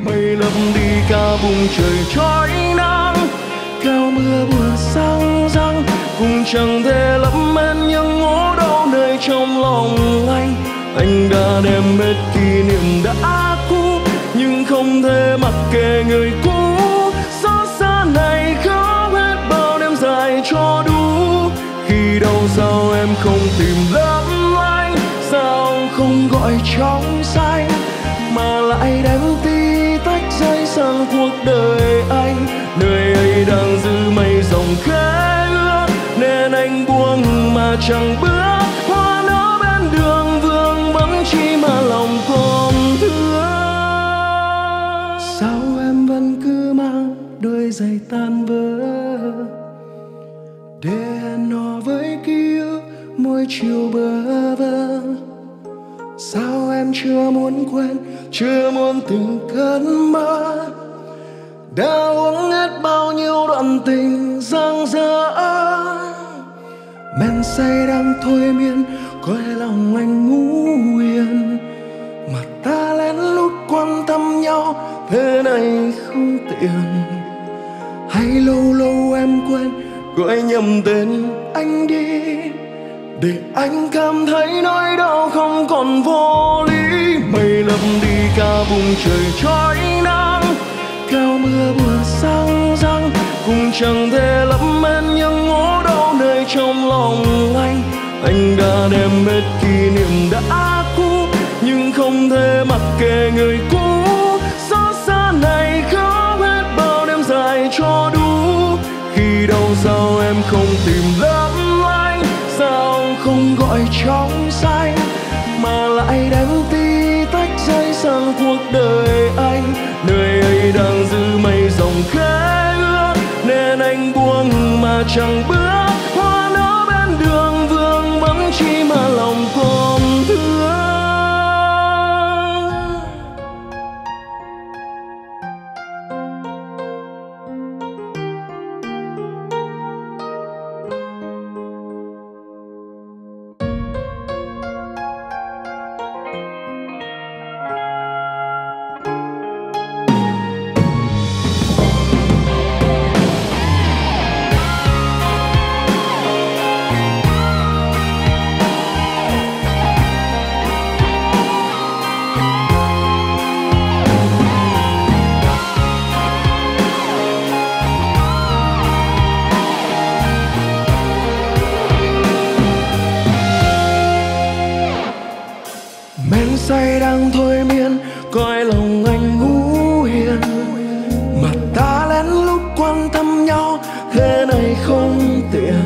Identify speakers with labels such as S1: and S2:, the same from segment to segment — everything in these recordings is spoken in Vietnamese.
S1: mây lấp đi cả vùng trời trói nắng, kéo mưa buồn sang răng cũng chẳng thể lấp hết những ngố đau nơi trong lòng anh. Anh đã đem hết kỷ niệm đã cũ nhưng không thể mặc kệ người cũ. Xót xa này khóc hết bao đêm dài cho đủ. Khi đâu sao em không tìm lấp lánh, sao không gọi trong xanh mà lại đem tí tách rơi sang cuộc đời anh. Nơi ấy đang giữ mây rồng khẽ ước nên anh buông mà chẳng bước. Hoa nở bên đường vương vắng chi mà lòng còn thương. Sao em vẫn cứ mang đôi giày tan vỡ để hẹn hò với ký ức mỗi chiều bơ vơ? Sao em chưa muốn quên, chưa muốn từng cơn mơ đã uống hết bao nhiêu đoạn tình dang dở. Men say đang thôi miên coi lòng anh ngủ yên mà ta lén lút quan tâm nhau thế này không tiện. Hay lâu lâu em quên gọi nhầm tên anh đi để anh cảm thấy nỗi đau không còn vô lý. Mây lấp đi cả vùng trời trói nắng, kéo mưa buồn sang răng cũng chẳng thể lấp hết những ngố đau nơi trong lòng anh. Anh đã đem hết kỷ niệm đã cũ nhưng không thể mặc kệ người cũ. Xót xa này khóc hết bao đêm dài cho đủ. Khi đâu sao em không tìm lấp lánh, sao không gọi trong xanh mà lại đem tí tách rơi sang cuộc đời anh. Nơi ấy đang giữ mây rồng khẽ ước nên anh buông mà chẳng bước. Hoa nở bên đường vương vắng chi mà lòng còn thương. Men say đang thôi miên coi lòng anh ngủ yên mà ta lén lút quan tâm nhau thế này không tiện.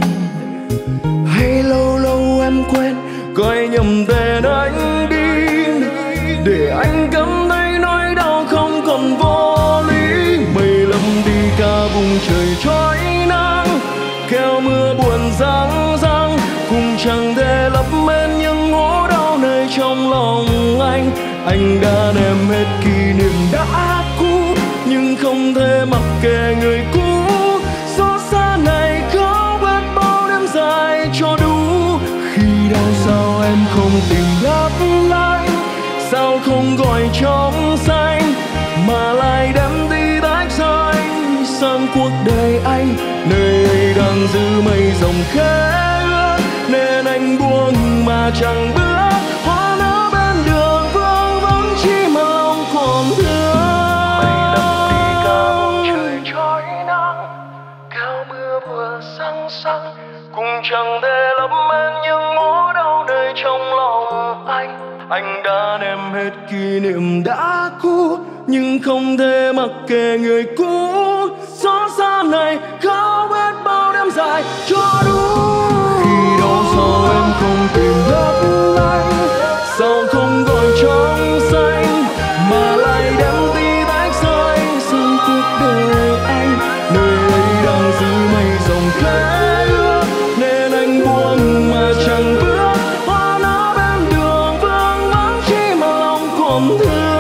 S1: Hay lâu lâu em quên gọi nhầm tên anh đi để anh cảm thấy nỗi đau không còn vô lý. Mây lấp đi cả vùng trời trói nắng, kéo mưa buồn răng răng cũng chẳng thể lấp hết những ngố đau nơi trong lòng anh. Anh đã đem hết kỷ niệm đã cũ nhưng không thể mặc kệ người cũ. Xót xa này khóc hết bao đêm dài cho đủ. Khi đâu sao em không tìm lấp lánh, sao không gọi trong xanh mà lại đem tí tách rơi sang cuộc đời anh. Nơi ấy đang giữ mây rồng khẽ ước nên anh buông mà chẳng bước. Hoa nở bên đường vương vắng chi mà lòng còn thương. Mây lấp đi cả vùng trời trói nắng, kéo mưa buồn sang sang cũng chẳng thể lấp hết những ngố đau nơi trong lòng anh. Anh đã đem hết kỷ niệm đã cũ nhưng không thể mặc kệ người cũ. Xót xa này khóc hết bao đêm dài cho đủ. Khi đâu sao em không tìm lấp lánh, sao không gọi trong xanh mà lại đem tí tách rơi sang cuộc đời anh. Nơi ấy đang giữ mây rồng khẽ ước nên anh buông mà chẳng bước. Hoa nở bên đường vương vắng chi mà lòng còn thương.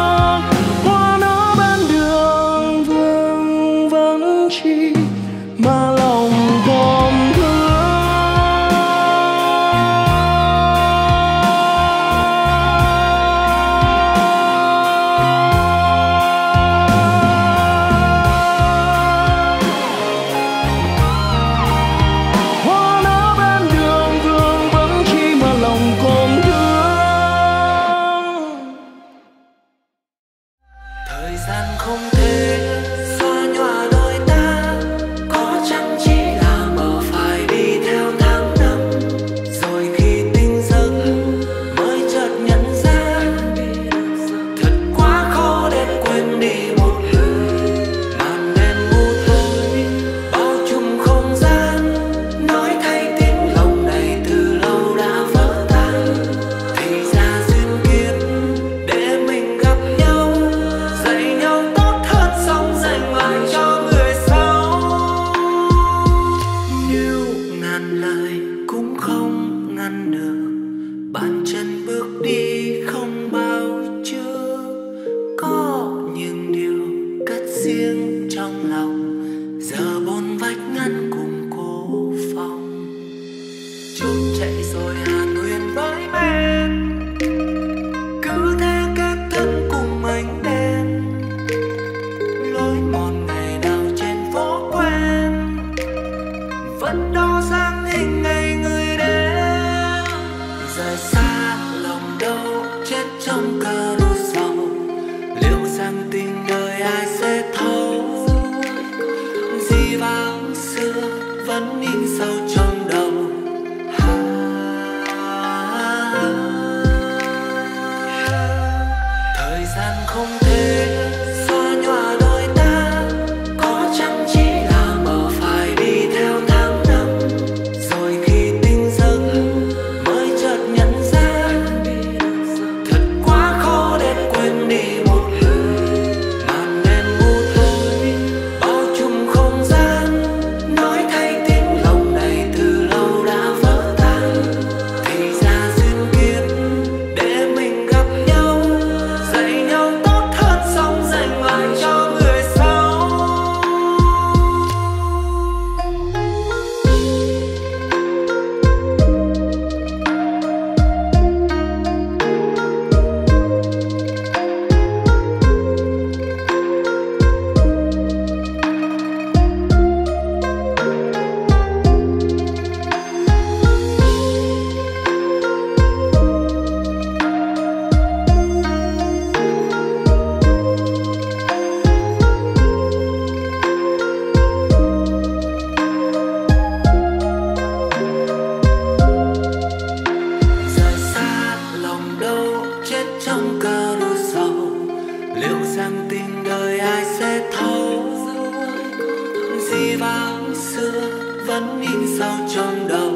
S1: Hoa nở bên đường vương vắng chi mà lòng còn thương. không thể xóa nhòa đôi ta, có chăng chỉ là mơ phải đi theo tháng năm, rồi khi tỉnh giấc mới chợt nhận ra thật quá khó để quên đi một người. Màn đêm u tối bao trùm không gian, nói thay tiếng lòng này từ lâu đã vỡ tan. Thì ra duyên kiếp để mình gặp nhau, dạy nhau tốt hơn xong dành lại cho người sau. Nếu ngàn lời cũng không ngăn được bàn chân bước đi không bao chưa, có những điều cất riêng trong lòng, giờ bốn vách ngăn cùng cô phòng. Chút chạy rồi hàn huyền với men, cứ thế kết thân cùng ánh đèn, lối mòn ngày nào trên phố quen, vẫn đo dáng hình ngày người đến. Rời xa lòng đâu chết trong cơn sầu, liệu rằng tình đời ai sẽ thấu. Dĩ vãng xưa vẫn in sâu trong đầu. Thời gian không thể xóa nhòa đôi ta, có chăng chỉ là mơ phải đi theo tháng năm, rồi khi tỉnh giấc mới chợt nhận ra thật quá khó để quên đi một người. Màn đêm u tối bao trùm không gian, nói thay tiếng lòng này từ lâu đã vỡ tan. Thì ra duyên kiếp để mình gặp nhau, dạy nhau tốt hơn xong dành lại cho người sau. Rời xa lòng đâu chết trong cơn sầu, liệu rằng tình đời ai sẽ thấu. Dĩ vãng xưa vẫn in sâu trong đầu.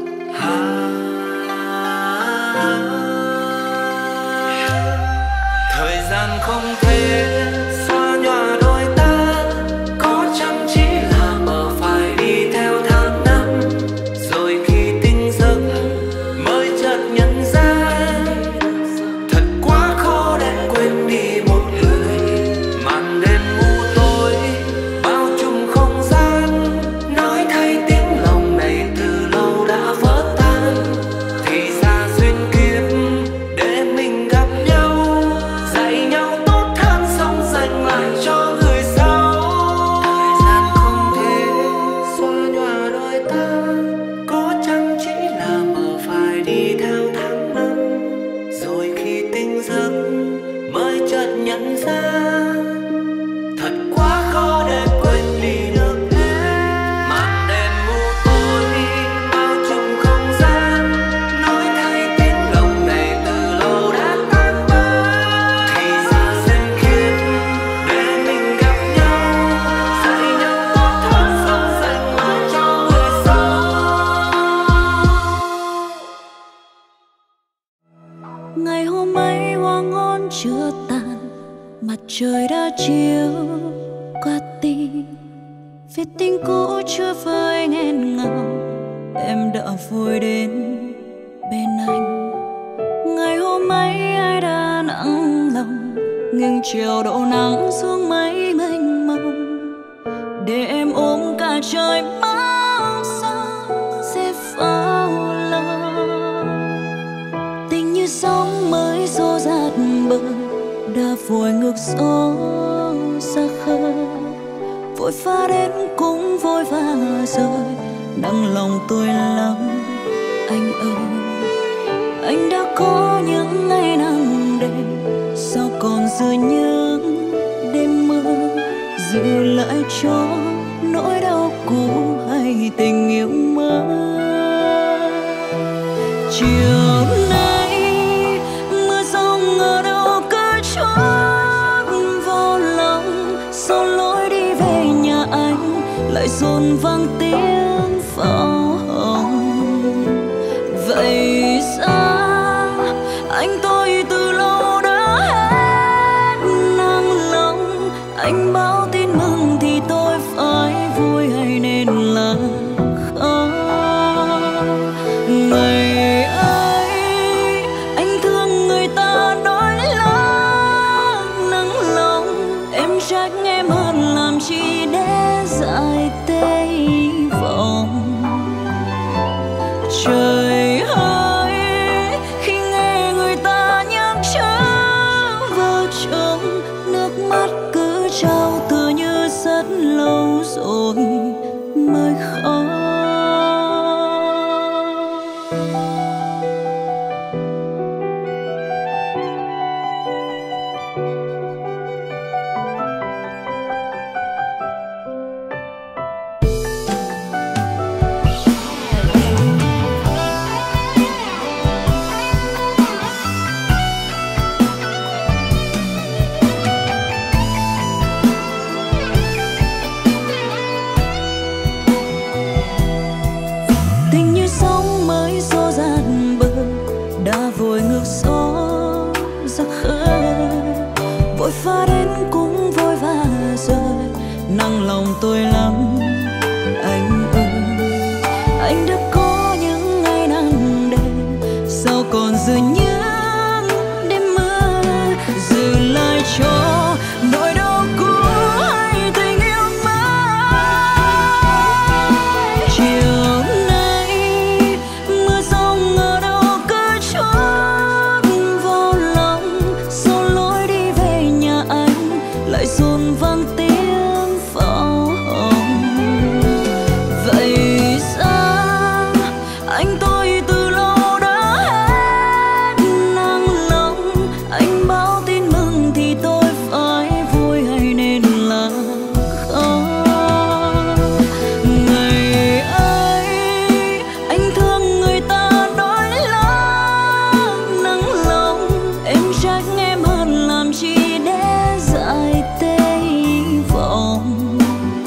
S1: Thời gian không thể xóa nhòa đôi ta, có chăng chỉ là mơ phải đi theo tháng năm, rồi khi tỉnh giấc mới chợt nhận ra thật quá khó để quên đi một người. Màn đêm u tối bao trùm không gian, nói thay tiếng lòng này từ lâu đã vỡ tan. Thì ra duyên kiếp để mình gặp nhau, dạy nhau tốt hơn xong dành lại cho người sau. Thời gian không thể xóa nhòa đôi ta, có chăng chỉ là mơ phải đi theo tháng năm, rồi khi tỉnh giấc mới chợt nhận ra thật quá khó để quên đi được em. Màn đêm u tối bao trùm không gian, nói thay tiếng lòng này từ lâu đã tan vỡ. Thì ra duyên kiếp để mình gặp nhau, dạy nhau tốt hơn xong dành lại cho người sau.
S2: Ngày hôm ấy hoa ngôn chưa tàn, mặt trời đã chiếu qua tim. Viết tình cũ chưa vơi nghẹn ngào, em đã vui đến bên anh. Ngày hôm ấy ai đã nặng lòng, nghiêng chiều độ nắng xuống mấy mênh mông, để em ôm cả trời mong sao sẽ vào lòng. Tình như sóng mới xô dạt bờ, đã vội ngược gió xa khơi, vội pha đến cũng vội vã rời. Nặng lòng tôi lắm anh ơi, anh đã có những ngày nắng đêm, sao còn dư những đêm mưa. giữ lại cho nỗi đau cũ hay tình yêu mới. Chiều nay mưa rông ở đâu cứ trút vào lòng, sau lối đi về nhà anh lại dồn vang tiếng pháo hồng. Vậy ra anh tôi từ lâu đã hết nặng lòng, anh báo tin mừng thì tôi phải vui hay nên là khóc. Ngày ấy anh thương người ta nói lắm nặng lòng, em trách em hơn làm chi để dại tê hy vọng. Trời ơi khi nghe người ta nhắc trở vợ chồng, nước mắt cứ trao tựa như rất lâu rồi mới khóc. Tình như sóng mới xô dạt bờ, đã vội ngược gió ra khơi, vội pha đến cũng vội vã rời. Nặng lòng tôi lắm anh ơi, anh đã có những ngày nắng đêm, sao còn giữ những đêm mưa, giữ lại cho nỗi đau cũ hay tình yêu mới. Chiều nay mưa rông ở đâu cứ trút vào lòng, sau lối đi về nhà anh lại dồn vang tiếng pháo hồng. Vậy ra anh tôi từ lâu đã hết nặng lòng, anh báo tin mừng thì tôi phải vui hay nên là khóc. Ngày ấy anh thương người ta nói lắm nặng lòng, em trách em hơn làm chi để dại tê hy vọng.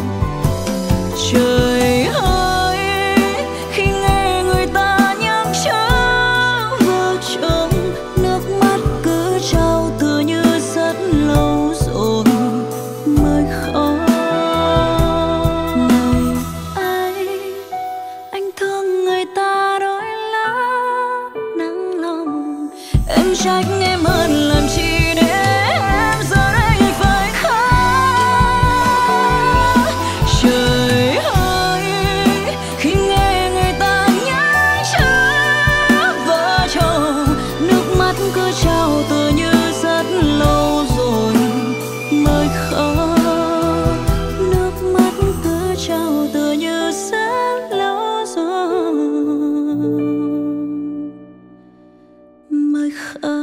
S2: Trời ơi khi nghe người ta nhắc trở vợ chồng, nước mắt cứ trao tựa như rất lâu rồi mới khóc. Ngày ấy anh thương người ta nói lắm nặng lòng, em trách em hơn làm chi để em giờ đây phải khóc. Trời ơi khi nghe người ta nhắc trở vợ chồng, nước mắt cứ trao tựa như rất lâu rồi mới khóc. Nước mắt cứ trao tựa như rất lâu rồi mới khóc.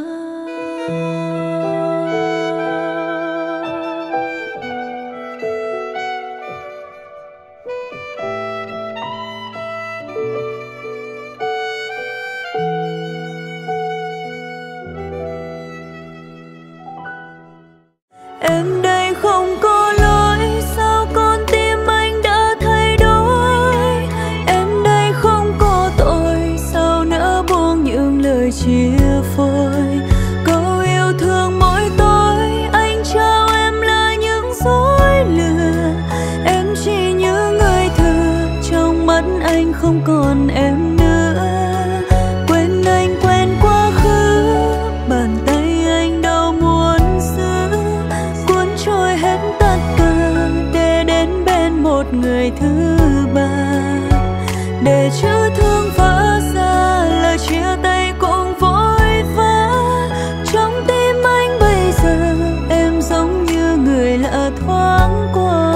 S2: Em đây không có lỗi, sao con tim anh đã thay đổi. Em đây không có tội, sao nỡ buông những lời chia phôi. Câu yêu thương mỗi tối anh trao em là những dối lừa. Em chỉ như người thừa, trong mắt anh không còn em nữa. Quên anh quên quá khứ, bàn tay anh đâu muốn giữ, cuốn trôi hết tất cả để đến bên một người thứ ba. Để chữ thương vỡ ra, lời chia tay cũng vội vã. Trong tim anh bây giờ em giống như người lạ thoáng qua.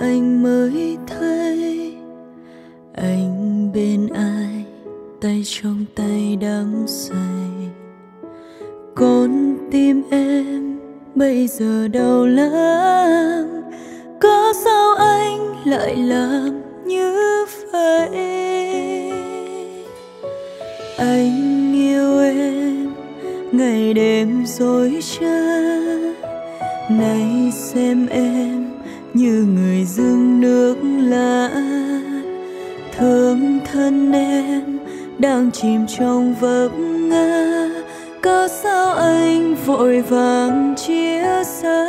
S2: anh mới thấy anh bên ai, tay trong tay đắm say. Con tim em bây giờ đau lắm, có sao anh lại làm như vậy? Anh yêu em ngày đêm dối trá, nay xem em như người dưng nước lã. Thương thân em đang chìm trong vấp ngã, có sao anh vội vàng chia xa?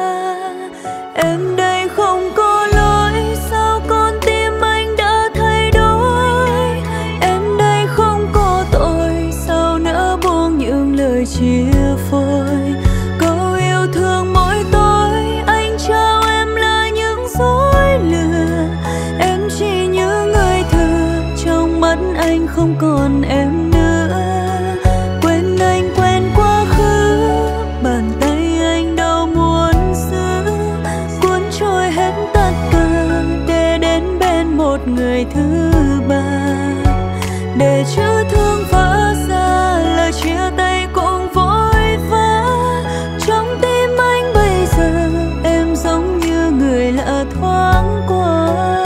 S2: Em đây không có lỗi, sao con tim anh đã thay đổi? Em đây không có tội, sao nỡ buông những lời chia phôi? Câu yêu thương mỗi tối anh trao em là những dối lừa. Em chỉ như người thừa, trong mắt anh không còn em nữa. Quên anh, quên quá khứ, bàn tay anh đâu muốn giữ. Cuốn trôi hết tất cả để đến bên một người thứ ba. Để chữ thương vỡ ra, lời chia tay cũng vội vã. Trong tim anh bây giờ em giống như người lạ thoáng qua.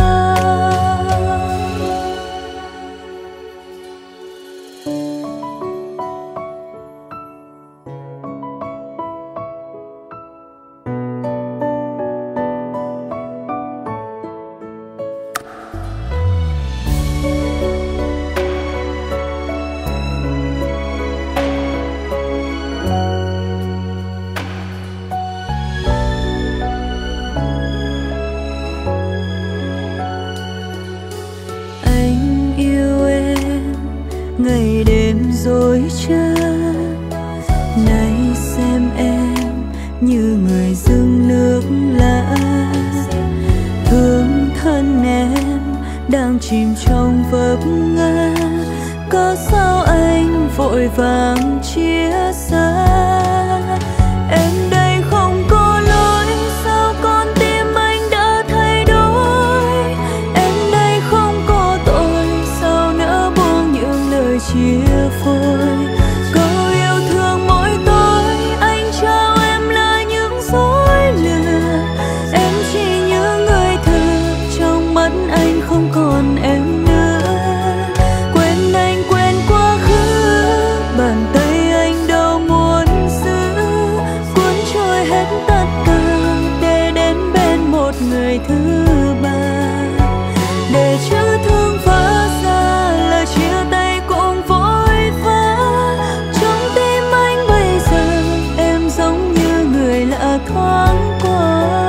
S2: Ngày đêm dối trá, nay xem em như người dưng nước lã. Thương thân em đang chìm trong vấp ngã, có sao anh vội vàng chia xa? Em đây không có lỗi, sao con tim anh đã thay đổi? Em đây không có tội, sao nỡ buông những lời chia phôi? Câu yêu thương mỗi tối anh trao em là những dối lừa. Em chỉ như người thừa, trong mắt anh không còn em nữa. Quên anh, quên quá khứ, bàn tay anh đâu muốn giữ. Cuốn trôi hết tất cả để đến bên một người thứ ba. Để chữ thương vỡ ra, lời chia tay cũng vội vã. Trong tim anh bây giờ em giống như người lạ thoáng qua.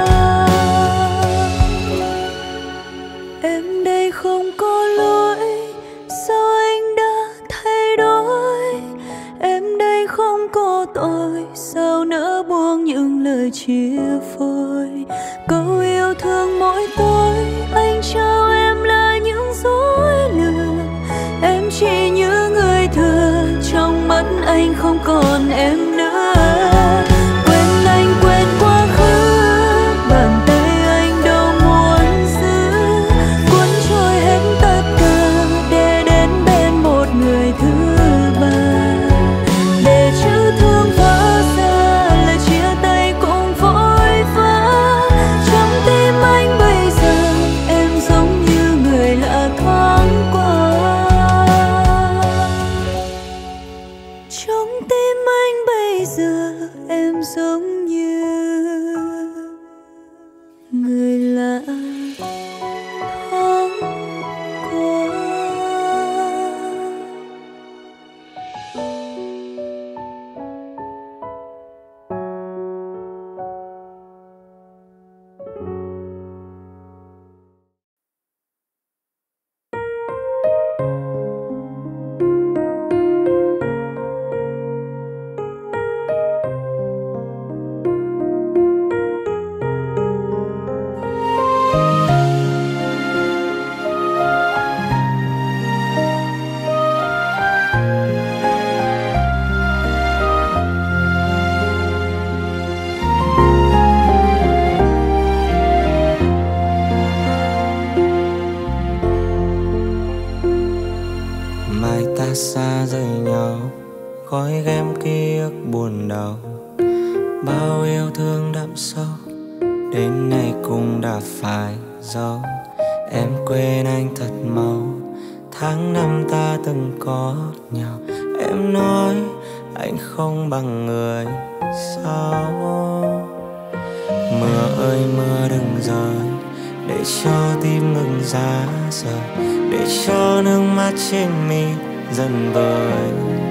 S2: Em đây không có lỗi, sao anh đã thay đổi? Em đây không có tội, sao nỡ buông những lời chia phôi? Câu yêu thương mỗi tối anh trao em là những dối lừa. Em chỉ như người thừa, trong mắt anh không còn em nữa. Quên anh, quên quá khứ, bàn tay anh đâu muốn giữ. Cuốn trôi hết tất cả để đến bên một người thứ ba. Để chữ thương vỡ ra, lời chia tay cũng vội vã. Trong tim anh bây giờ em giống như người lạ thoáng qua. Trong tim anh bây
S3: Mai ta xa rời nhau, gói ghém ký ức buồn đau. Bao yêu thương đậm sâu, đến nay cũng đã phải dấu. Em quên anh thật mau, tháng năm ta từng có nhau. Em nói anh không bằng người sao. Mưa ơi mưa đừng rơi, để cho tim ngừng giá rời, để cho nước mắt trên mi dần vơi.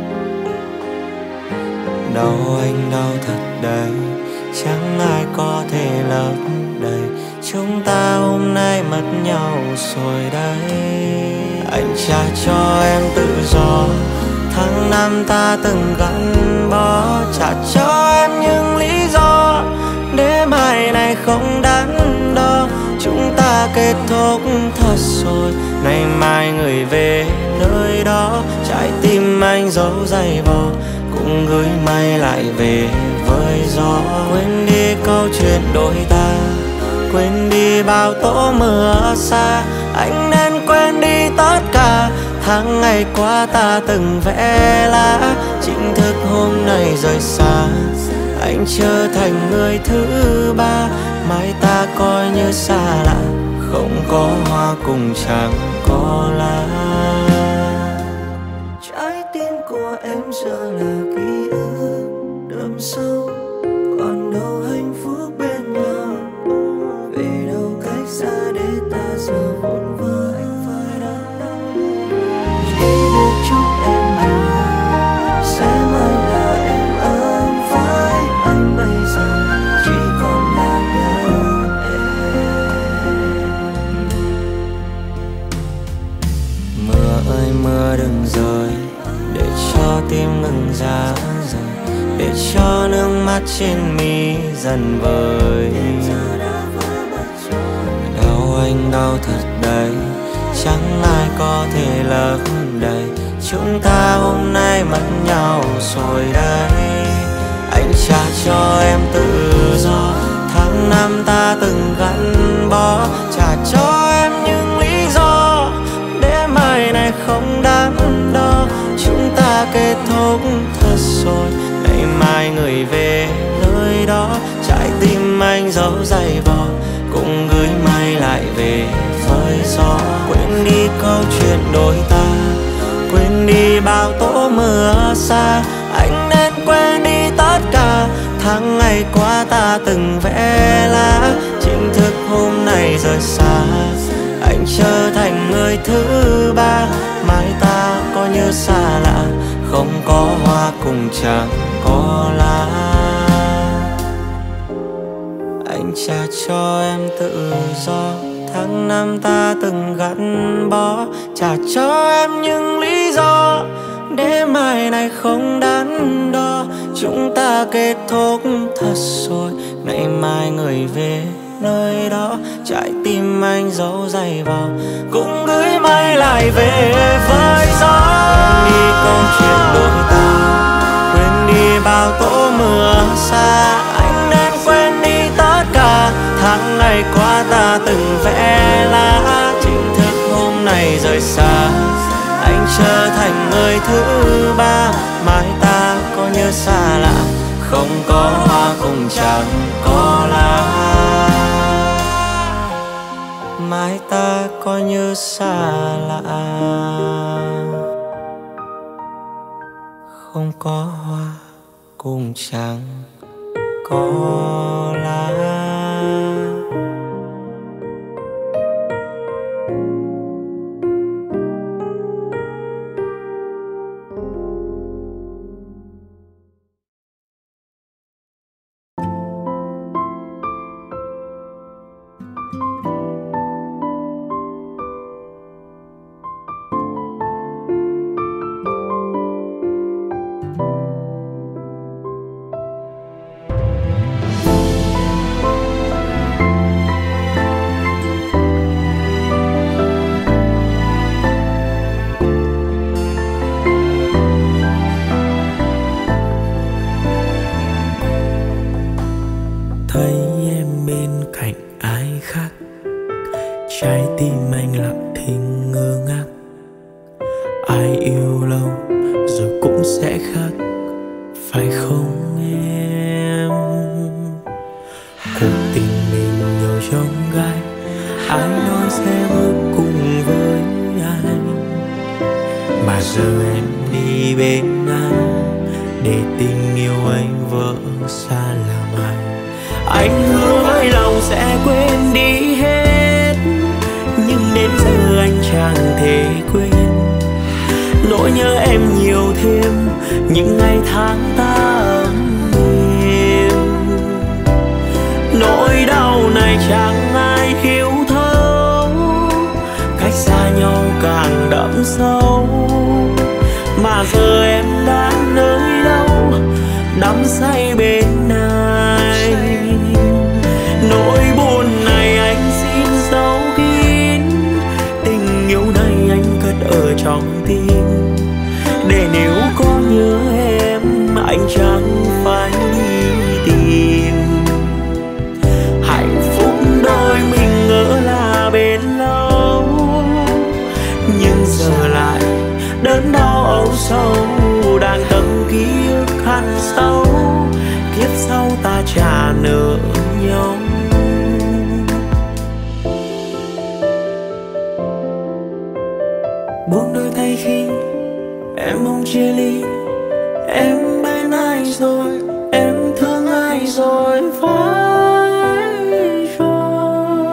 S3: Đau anh đau thật đấy, chẳng ai có thể lấp đầy. Chúng ta hôm nay mất nhau rồi đấy. Anh trả cho em tự do, tháng năm ta từng gắn bó. Trả cho em những lý do để mai này không đắn đo. Chúng ta kết thúc thật rồi, ngày mai người về nơi đó. Trái tim anh giấu giày vò, cũng gửi mây lại về với gió. Quên đi câu chuyện đôi ta, quên đi bao tố mưa xa. Anh nên quên đi tất cả tháng ngày qua ta từng vẽ lá. Chính thức hôm nay rời xa, anh trở thành người thứ ba. Mai ta coi như xa lạ, không có hoa cùng chẳng có lá. Trái tim của em giờ là ký ức đậm sâu, còn đâu hạnh phúc bên nhau. Về đâu cách xa để ta giờ vội vã. Chỉ được chúc em hiểu, sẽ mãi là em ấm với anh. Bây giờ chỉ còn là nhớ em. Mưa ơi mưa đừng rơi, để cho tim ngừng giá rời, để cho nước mắt trên mi dần vơi. Đau anh đau thật đấy, chẳng ai có thể lấp đầy. Chúng ta hôm nay mất nhau rồi đấy. Anh trả cho em tự do, tháng năm ta từng gắn bó. Trả cho em những lý do để mai này không đắn đo. Chúng ta kết thúc thật rồi, ngày mai người về nơi đó. Trái tim anh giấu giày vò, cũng gửi mây lại về với gió. Quên đi câu chuyện đôi ta, quên đi bao tố mưa xa. Anh nên quên đi tất cả tháng ngày qua ta từng vẽ lá. Chính thức hôm nay rời xa, anh trở thành người thứ ba. Mai ta có như xa lạ, không có hoa cùng chẳng có lá. Anh trả cho em tự do, tháng năm ta từng gắn bó. Trả cho em những lý do để mai này không đắn đo. Chúng ta kết thúc thật rồi, ngày mai người về nơi đó. Trái tim anh giấu giày vò, cũng gửi mây lại về với gió. Quên đi câu chuyện đôi ta, quên đi bao tố mưa xa. Anh nên quên đi tất cả tháng ngày qua ta từng vẽ lá. Chính thức hôm nay rời xa, anh trở thành người thứ ba. Mai ta có như xa lạ, không có hoa cùng chẳng có lá. Mai ta có như xa lạ, không có hoa cùng chẳng có lá. Ai yêu lâu rồi cũng sẽ khác, phải không em? Cuộc tình mình nhiều chông gai, ai nói sẽ bước cùng với ai, mà giờ em đi bên ai để tình yêu anh vỡ xa làm ai. Anh hứa với lòng sẽ quên đi hết, nhưng đến giờ anh chẳng thể quên. Nỗi nhớ em nhiều thêm những ngày tháng ta ấm êm. Nỗi đau này chẳng ai hiểu thấu, cách xa nhau càng đậm sâu. Mà giờ em đang nơi đâu, đắm say bên ai. Nỗi buồn này anh xin giấu kín, tình yêu này anh cất ở trong tim, để nếu có nhớ em anh chẳng phải đi tìm. Hạnh phúc đôi mình ngỡ là bền lâu, nhưng giờ lại đớn đau âu sâu, đang tâm ký ức khăn sâu. Kiếp sau ta trả nợ nhau. Buông đôi tay khi em mong chia ly. Em bên ai rồi, em thương ai rồi, phải không?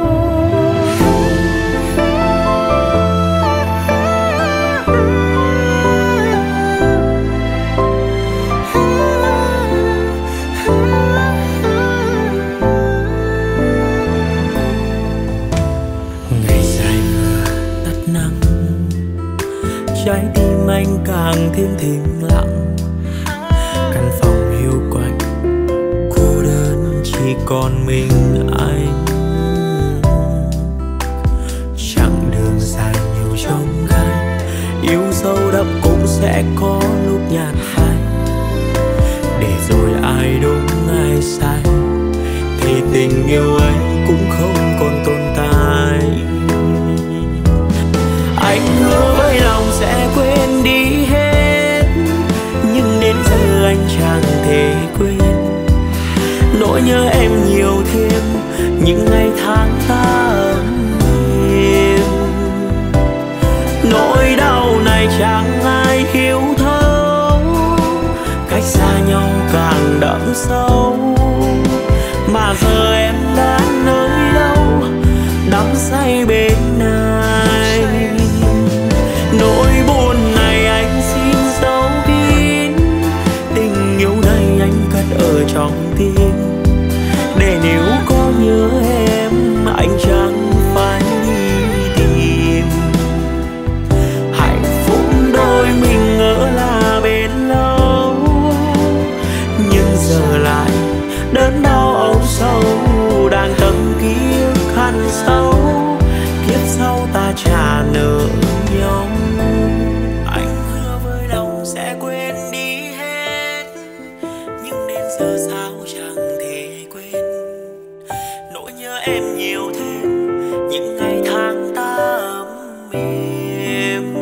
S3: Ngày dài vừa tắt nắng, trái tim anh càng thêm thinh lặng. Căn phòng hiu quạnh, cô đơn chỉ còn mình anh. Chặng đường dài nhiều chông gai, yêu sâu đậm cũng sẽ có lúc nhạt phai. Để rồi ai đúng ai sai, thì tình yêu ấy cũng không còn tồn tại. Anh hứa với lòng sẽ quên đi hết, nhưng đến giờ anh chẳng thể quên. Nỗi nhớ em nhiều thêm những ngày tháng ta ấm êm. Nỗi đau này chẳng ai hiểu thấu, cách xa nhau càng đậm sâu. Mà giờ em đã nơi đâu, đắm say bên ai. Nỗi buồn này anh xin giấu kín, tình yêu này anh cất ở trong tim, để nếu có nhớ em anh chẳng phải đi tìm. Hạnh phúc đôi mình ngỡ là bền lâu, nhưng giờ lại đớn đau âu sâu, đang tâm ký ức khăn sâu. Kiếp sau ta trả nợ nhau. Anh hứa với lòng sẽ quên đi hết, nhưng đến giờ sao chẳng thể quên. Nỗi nhớ em nhiều thêm những ngày tháng ta ấm êm.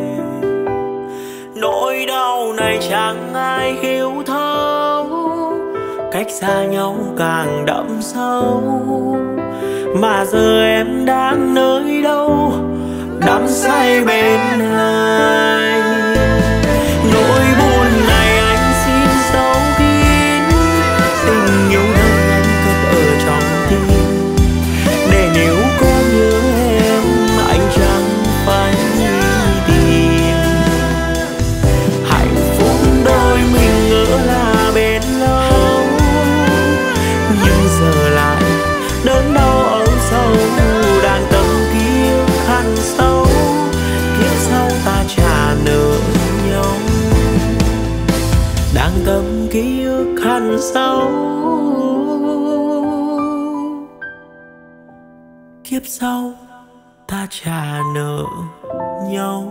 S3: Nỗi đau này chẳng ai hiểu thấu, cách xa nhau càng đậm sâu. Mà giờ em đang nơi đâu, đắm say bên ai. Nỗi buồn này anh xin giấu kín, tình yêu này anh cất ở trong tim, để nếu có nhớ em anh chẳng phải đi tìm. Hạnh phúc đôi mình ngỡ là bền lâu, nhưng giờ lại đớn đau âu sâu, đang tâm ký ức khăn sâu. Kiếp sau ta trả nợ nhau, đang tâm ký ức khăn sâu. Kiếp sau ta trả nợ nhau.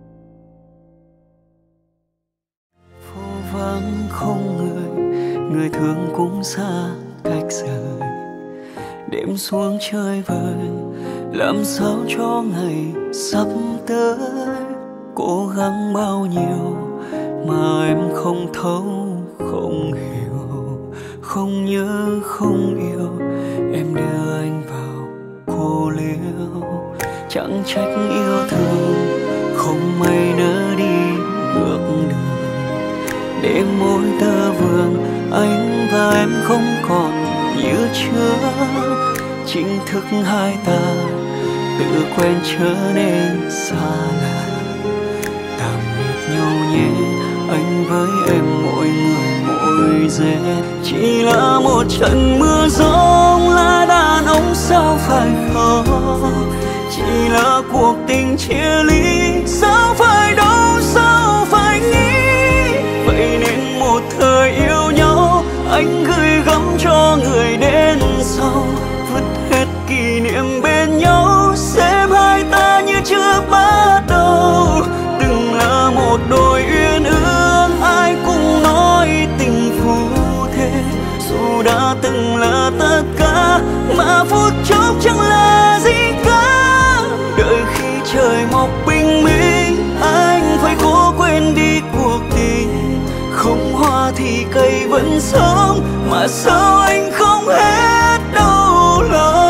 S4: Phố vắng không người, người
S3: thương cũng xa cách rời. Đêm xuống chơi vơi, làm sao cho ngày sắp tới. Cố gắng bao nhiêu mà em không thấu, không hiểu, không nhớ, không yêu. Em đưa anh vào cô liêu. Chẳng trách yêu thương không may nỡ đi ngược đường. Để môi tơ vương anh và em không còn như trước. Chính thức hai ta tự quen trở nên xa lạ. Tạm biệt nhau nhé anh với em, mỗi người mỗi rẽ. Chỉ là một trận mưa giông là đàn ông sao phải không? Chỉ là cuộc tình chia ly sao phải đau, sao phải nghĩ. Vậy nên một thời yêu nhau anh gửi gắm cho người đến sau. Vứt hết kỷ niệm bên nhau, xem hai ta như chưa bắt đầu. Từng là một đôi uyên ương, ai cũng nói tình phù thế. Dù đã từng là tất cả mà phút chốc chẳng là gì cả. Đợi khi trời mọc bình minh, anh phải cố quên đi cuộc tình. Không hoa thì cây vẫn sống, mà sao anh không hết đau lòng.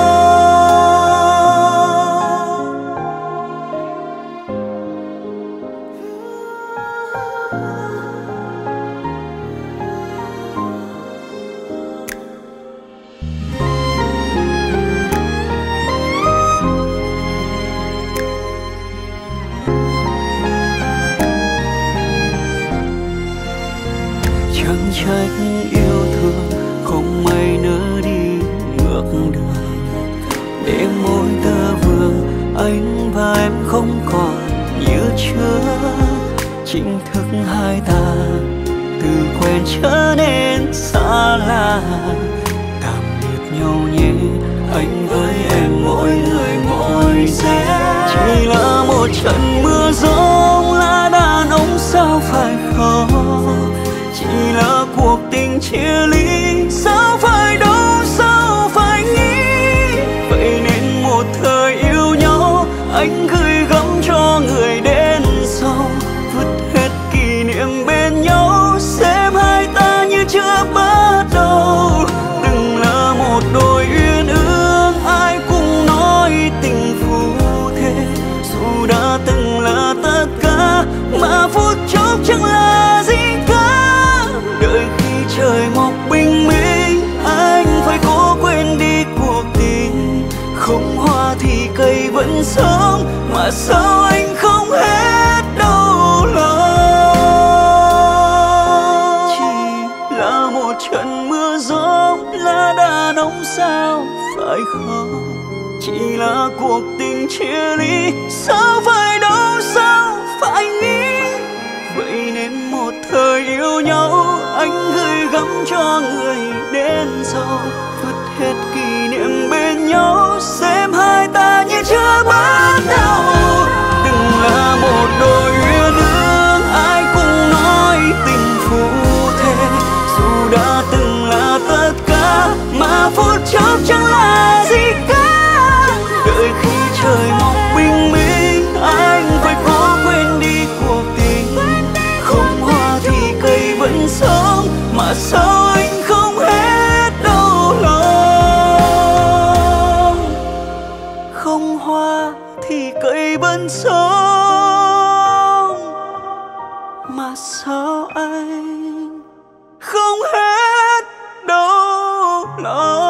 S3: Chẳng trách yêu thương không may nỡ đi ngược đường. Để môi tơ vương anh và em không còn như trước. Chính thức hai ta từ quen trở nên xa lạ. Tạm biệt nhau nhé anh với em, mỗi người mỗi rẽ. Chỉ là một trận mưa giông là đàn ông sao phải không? Chỉ là cuộc tình chia ly sao phải đau, sao phải nghĩ. Vậy nên một thời yêu nhau anh gửi gắm cho người đến sau. Vứt hết kỷ niệm bên nhau, xem hai ta như chưa bắt đầu. Từng là một đôi uyên ương, ai cũng nói tình phù thế. Dù đã từng là tất cả mà phút chốc chẳng là gì cả. Đợi khi trời mọc bình minh, anh phải cố quên đi cuộc tình. Không hoa thì cây vẫn sống, mà sao anh không hết đau lòng. Chỉ là một trận mưa giông là đàn ông sao phải không? Chỉ là cuộc tình chia ly sao phải đau, sao phải nghĩ. Vậy nên một thời yêu nhau anh gửi gắm cho người đến sau. Vứt hết kỷ niệm bên nhau, xem hai ta như chưa bắt đầu. Từng là một đôi uyên ương, ai cũng nói tình phù thế. Dù đã từng là tất cả mà phút chốc chẳng là gì cả. Đợi khi trời mọc bình minh, anh phải cố quên đi cuộc tình. Không hoa thì cây vẫn sống, mà sao anh không hết đau lòng. Không hoa thì cây vẫn sống, mà sao anh không hết đau lòng.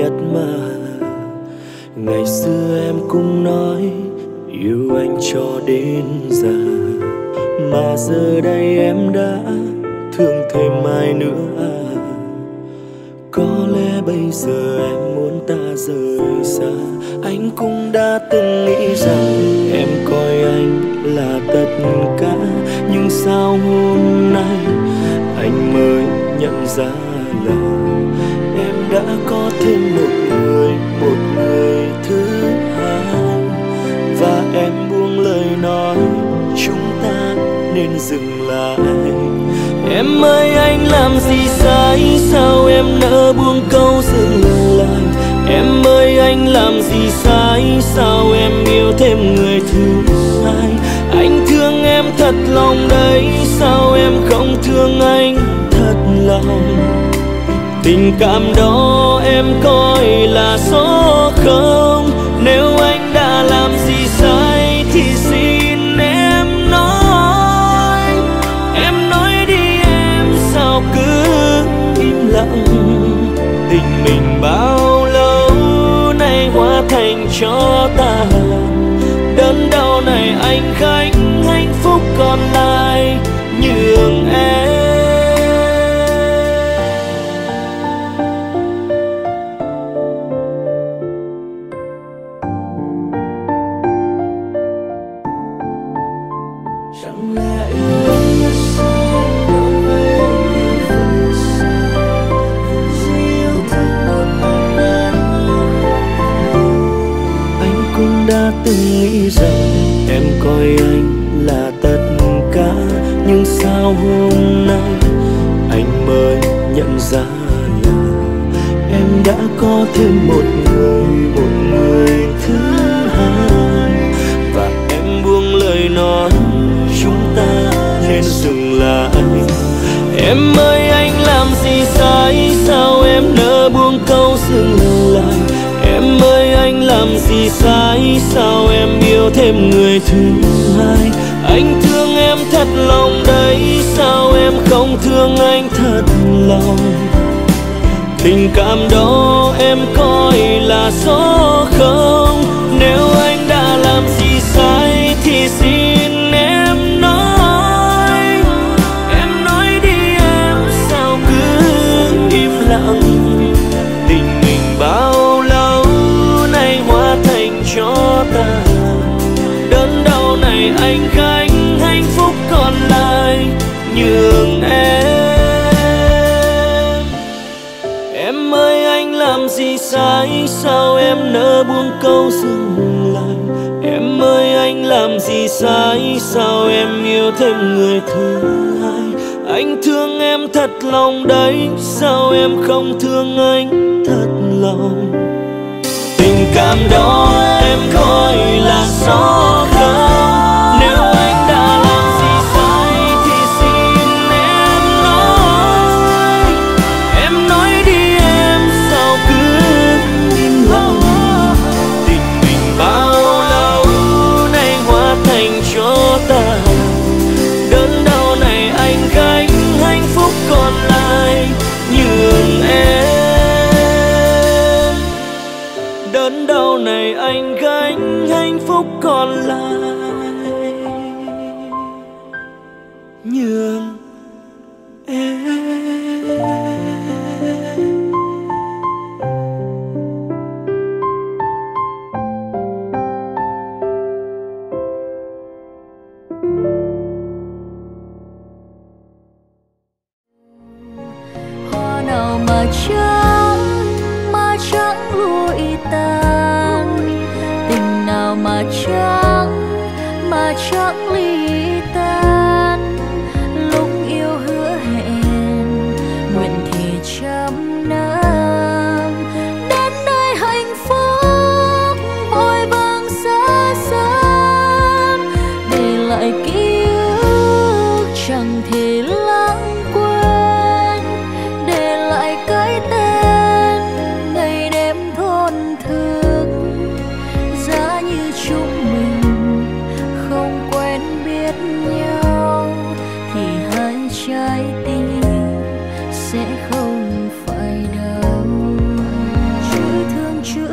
S1: nhất mà. Ngày xưa em cũng nói yêu anh cho đến già, mà giờ đây em đã thương thêm ai nữa à. Có lẽ bây giờ em muốn ta rời xa. Anh cũng đã từng nghĩ rằng em coi anh là tất cả, nhưng sao hôm nay anh mới nhận ra là em đã có thêm một người thứ hai. Và em buông lời nói chúng ta nên dừng lại. Em ơi anh làm gì sai, sao em nỡ buông câu dừng lại. Em ơi anh làm gì sai, sao em yêu thêm người thứ hai. Anh thương em thật lòng đấy, sao em không thương anh thật lòng. Tình cảm đó em coi là số không. Nếu anh đã làm gì sai thì xin em nói. Em nói đi em, sao cứ im lặng. Tình mình bao lâu nay hóa thành cho tàn. Đớn đau này anh gánh, hạnh phúc còn lại nhường em. Chẳng lẽ yêu anh là sao đối với anh như vậy sao? Chỉ yêu thương một anh anh cũng đã từng nghĩ rằng em coi anh là tất cả, nhưng sao hôm nay anh mới nhận ra là em đã có thêm một người thứ hai. Và em buông lời nói chúng ta nên dừng lại. Em ơi anh làm gì sai, sao em nỡ buông câu dừng lại. Em ơi anh làm gì sai, sao em yêu thêm người thứ hai. Anh thương em thật lòng đấy, sao em không thương anh thật lòng. Tình cảm đó em coi là số không. Nếu anh đã làm gì sai thì xin em nói. Em nói đi em, sao cứ im lặng. Tình mình bao lâu nay hóa thành cho tàn. Đớn đau này anh gánh, hạnh phúc còn lại nhường em. Em ơi anh làm gì sai, sao em nỡ buông câu dừng lại. Em ơi anh làm gì sai, sao em yêu thêm người thứ hai. Anh thương em thật lòng đấy, sao em không thương anh thật lòng. Tình cảm đó em coi là số không. Nếu anh đã làm gì sai thì xin em nói. Em nói đi em, sao cứ im lặng. Tình mình bao lâu nay hóa thành cho tàn. Đớn đau này anh gánh, hạnh phúc còn lại nhường em. Đớn đau này anh gánh, hạnh phúc còn lại nhường em.
S2: Hoa nào mà trắng lụi tàn. Tình nào mà trắng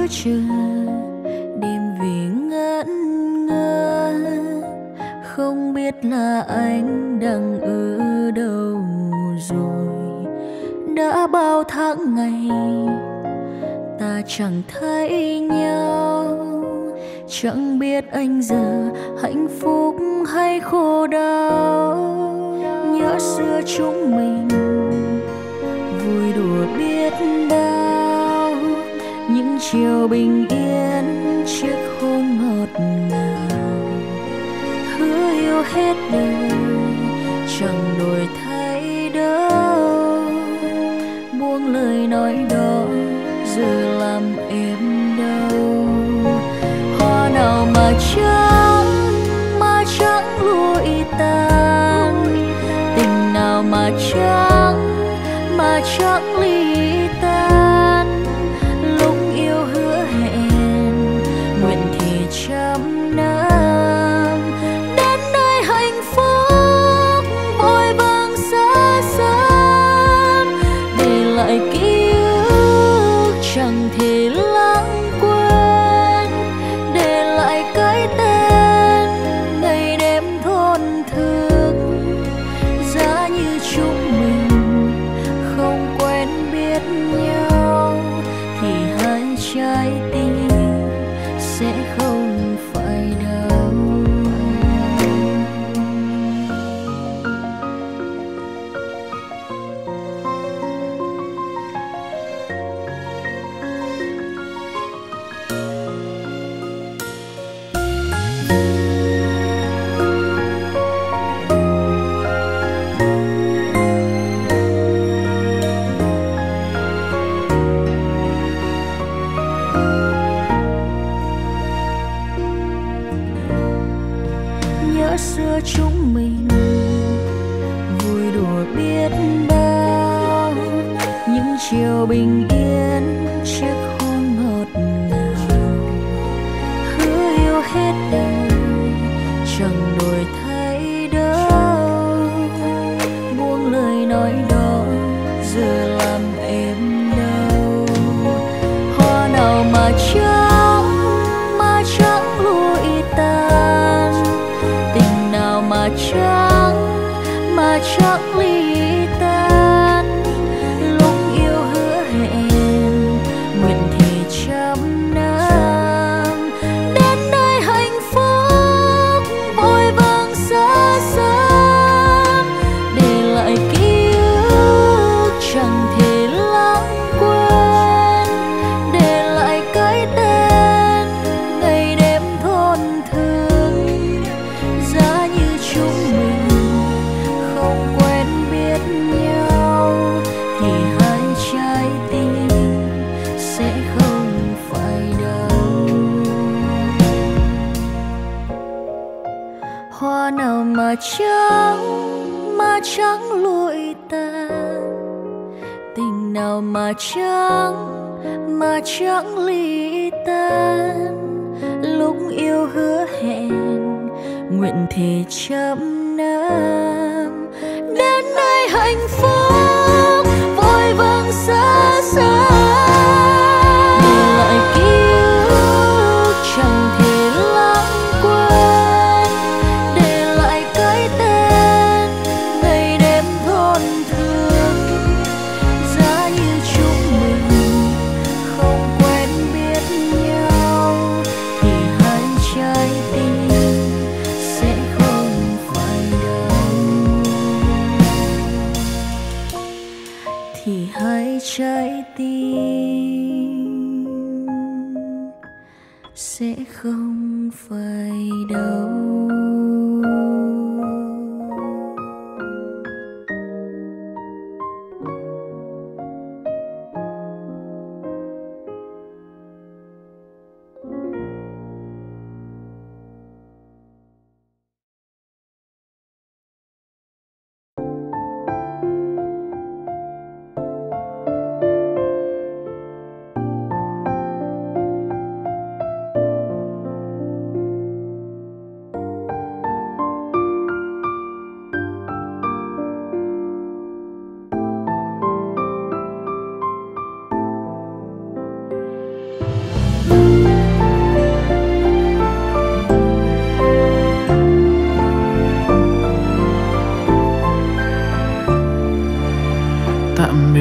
S2: chờ đêm vì ngẩn ngơ, không biết là anh đang ở đâu rồi. Đã bao tháng ngày ta chẳng thấy nhau, chẳng biết anh giờ hạnh phúc hay khổ đau. Nhớ xưa chúng mình vui đùa biết bao, những chiều bình yên chiếc hôn ngọt ngào. Hứa yêu hết đời chẳng đổi thay đâu, buông lời nói đó giờ làm em đau. Hoa nào mà chẳng lụi tàn, tình nào mà chẳng ly tan. Lúc yêu hứa hẹn nguyện thì trăm năm, đến nơi hạnh phúc vội vàng xa xăm, để lại ký ức chẳng thể lãng quên, để lại cái tên ngày đêm thôn thức. Giá như chúng mình không quen biết nhau, thì hai trái tim sẽ không phải đau. Nhớ xưa chúng mình vui đùa biết bao, những chiều bình yên chiếc hôn ngọt ngào. Hứa yêu hết đời chẳng đổi thay đâu, buông lời nói đó giờ làm em đau. Hoa nào mà chẳng lụi tàn, tình nào mà chẳng ly tan. Lúc yêu hứa hẹn nguyện thì trăm năm, đến nơi hạnh phúc vội vàng xa xăm, để lại ký ức chẳng thể lãng quên, để lại cái tên ngày đêm thôn thức. Giá như chúng mình không quen biết nhau, thì hai trái tim sẽ không phải đau. Hoa nào mà chẳng lụi tàn, tình nào mà chẳng ly tan. Lúc yêu hứa hẹn nguyện thề trăm năm, đến nơi hạnh phúc vội vàng xa xăm, để lại ký ức chẳng thể lãng quên, để lại cái tên ngày đêm thôn thức. Giá như chúng mình không quen biết nhau, thì hai trái tim sẽ không phải đau. Thì hai trái tim sẽ không phải đau.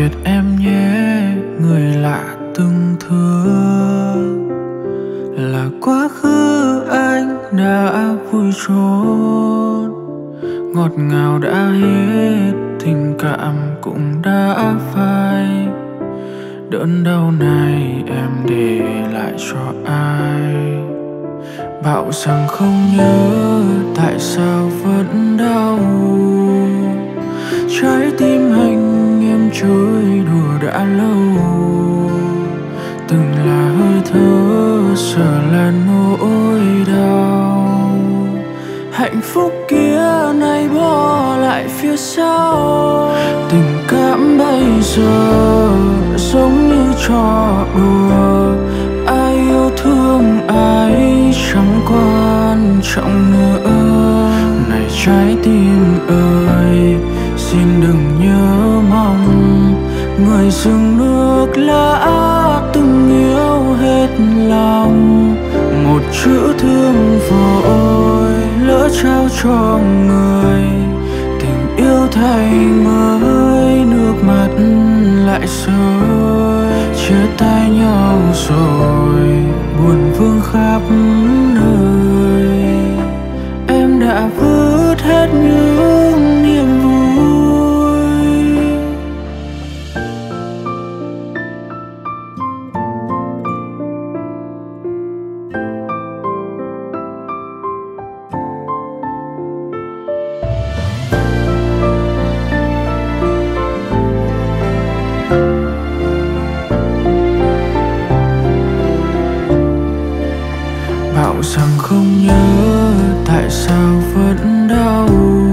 S1: biệt em nhé, người lạ từng thương. Là quá khứ anh đã vui trốn, ngọt ngào đã hết, tình cảm cũng đã phai. Đớn đau này em để lại cho ai? Bảo rằng không nhớ, tại sao vẫn đau? Trái tim anh em chơi đùa đã lâu, từng là hơi thở, giờ là nỗi đau. Hạnh phúc kia nay bỏ lại phía sau, tình cảm bây giờ giống như trò đùa. Ai yêu thương ai chẳng quan trọng nữa. Này trái tim ơi, xin đừng nhớ mong người dừng nước lã từng yêu hết lòng. Một chữ thương vội lỡ trao cho người, tình yêu thay mới nước mắt lại rơi. Chia tay nhau rồi buồn vương khắp nơi, em đã vứt hết những niềm vui. Bảo rằng không nhớ, tại sao vẫn đau?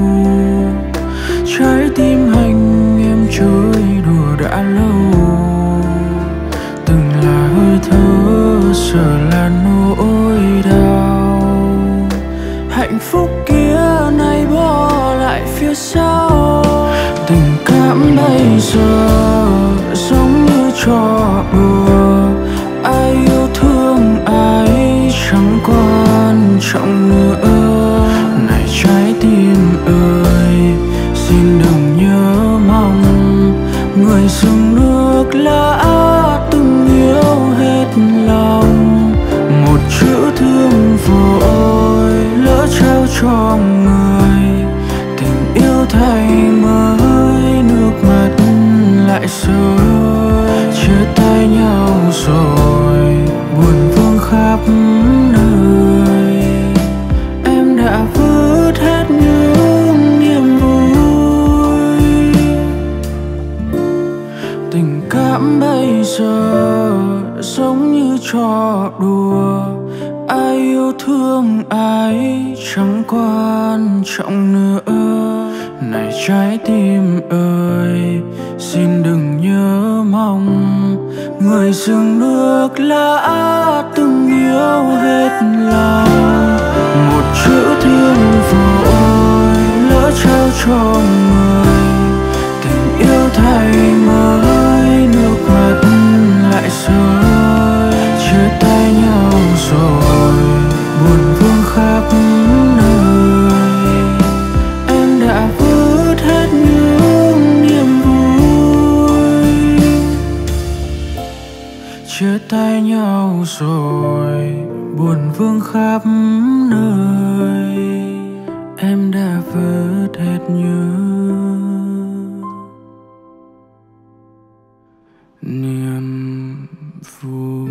S1: Trái tim anh em chơi đùa đã lâu, từng là hơi thở, giờ là nỗi đau. Hạnh phúc kia nay bỏ lại phía sau, tình cảm bây giờ giống như trò đùa. Ai yêu thương ai chẳng quan trọng nữa. Này trái tim ơi, xin đừng nhớ mong người dừng nước lã từng yêu hết lòng. Một chữ thương vội lỡ trao cho người, tình yêu thay mới nước mắt lại rơi. Chia tay nhau rồi buồn vương khắp nơi, em đã vứt hết những niềm vui. Tình cảm bây giờ giống như trò đùa. Ai yêu thương ai chẳng quan trọng nữa. Này trái tim ơi, xin đừng nhớ mong người dừng nước lã từng yêu hết lòng. Một chữ thương vội lỡ trao cho người, tình yêu thay mới nước mắt lại rơi. Chia tay nhau rồi buồn vương khắp nơi, em đã vứt hết những niềm vui. Chia tay nhau rồi buồn vương khắp nơi, em đã vứt hết những niềm vui.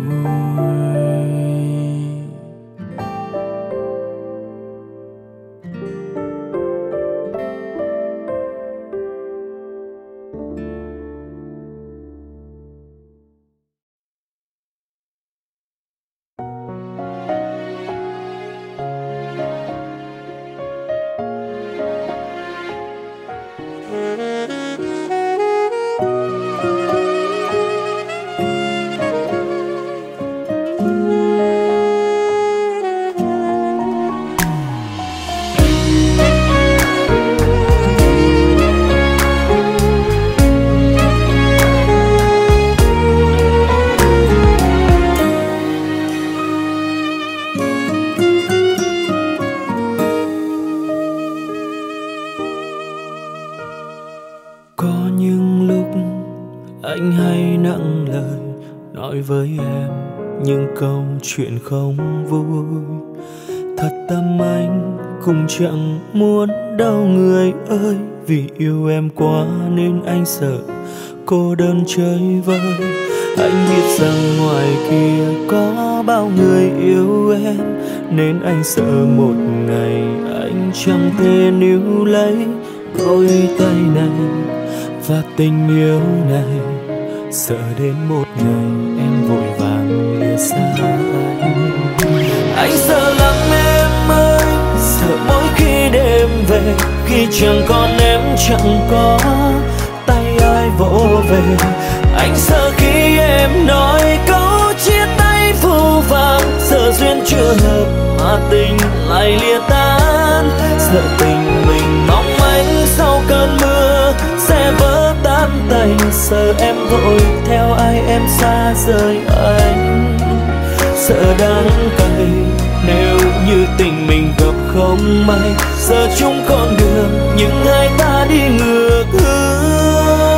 S3: em những câu chuyện không vui. Thật tâm anh cũng chẳng muốn đâu người ơi, vì yêu em quá nên anh sợ cô đơn chơi vơi. Anh biết rằng ngoài kia có bao người yêu em, nên anh sợ một ngày anh chẳng thể níu lấy đôi tay này và tình yêu này. Sợ đến một ngày em vội vàng lìa xa anh sợ lắm em ơi, sợ mỗi khi đêm về, khi chẳng còn em chẳng có tay ai vỗ về. Anh sợ khi em nói câu chia tay phũ phàng, sợ duyên chưa hợp mà tình lại lìa tan. Sợ tình mình mong manh sau cơn mưa sẽ vỡ tan tành, sợ em vội theo ai em xa rời anh. Sợ đắng cay nếu như tình mình gặp không may, giờ chung con đường nhưng hai ta đi ngược hướng.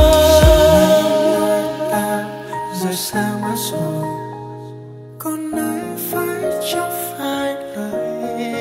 S1: Rời xa quá rồi, còn ai phải chẳng phải đời.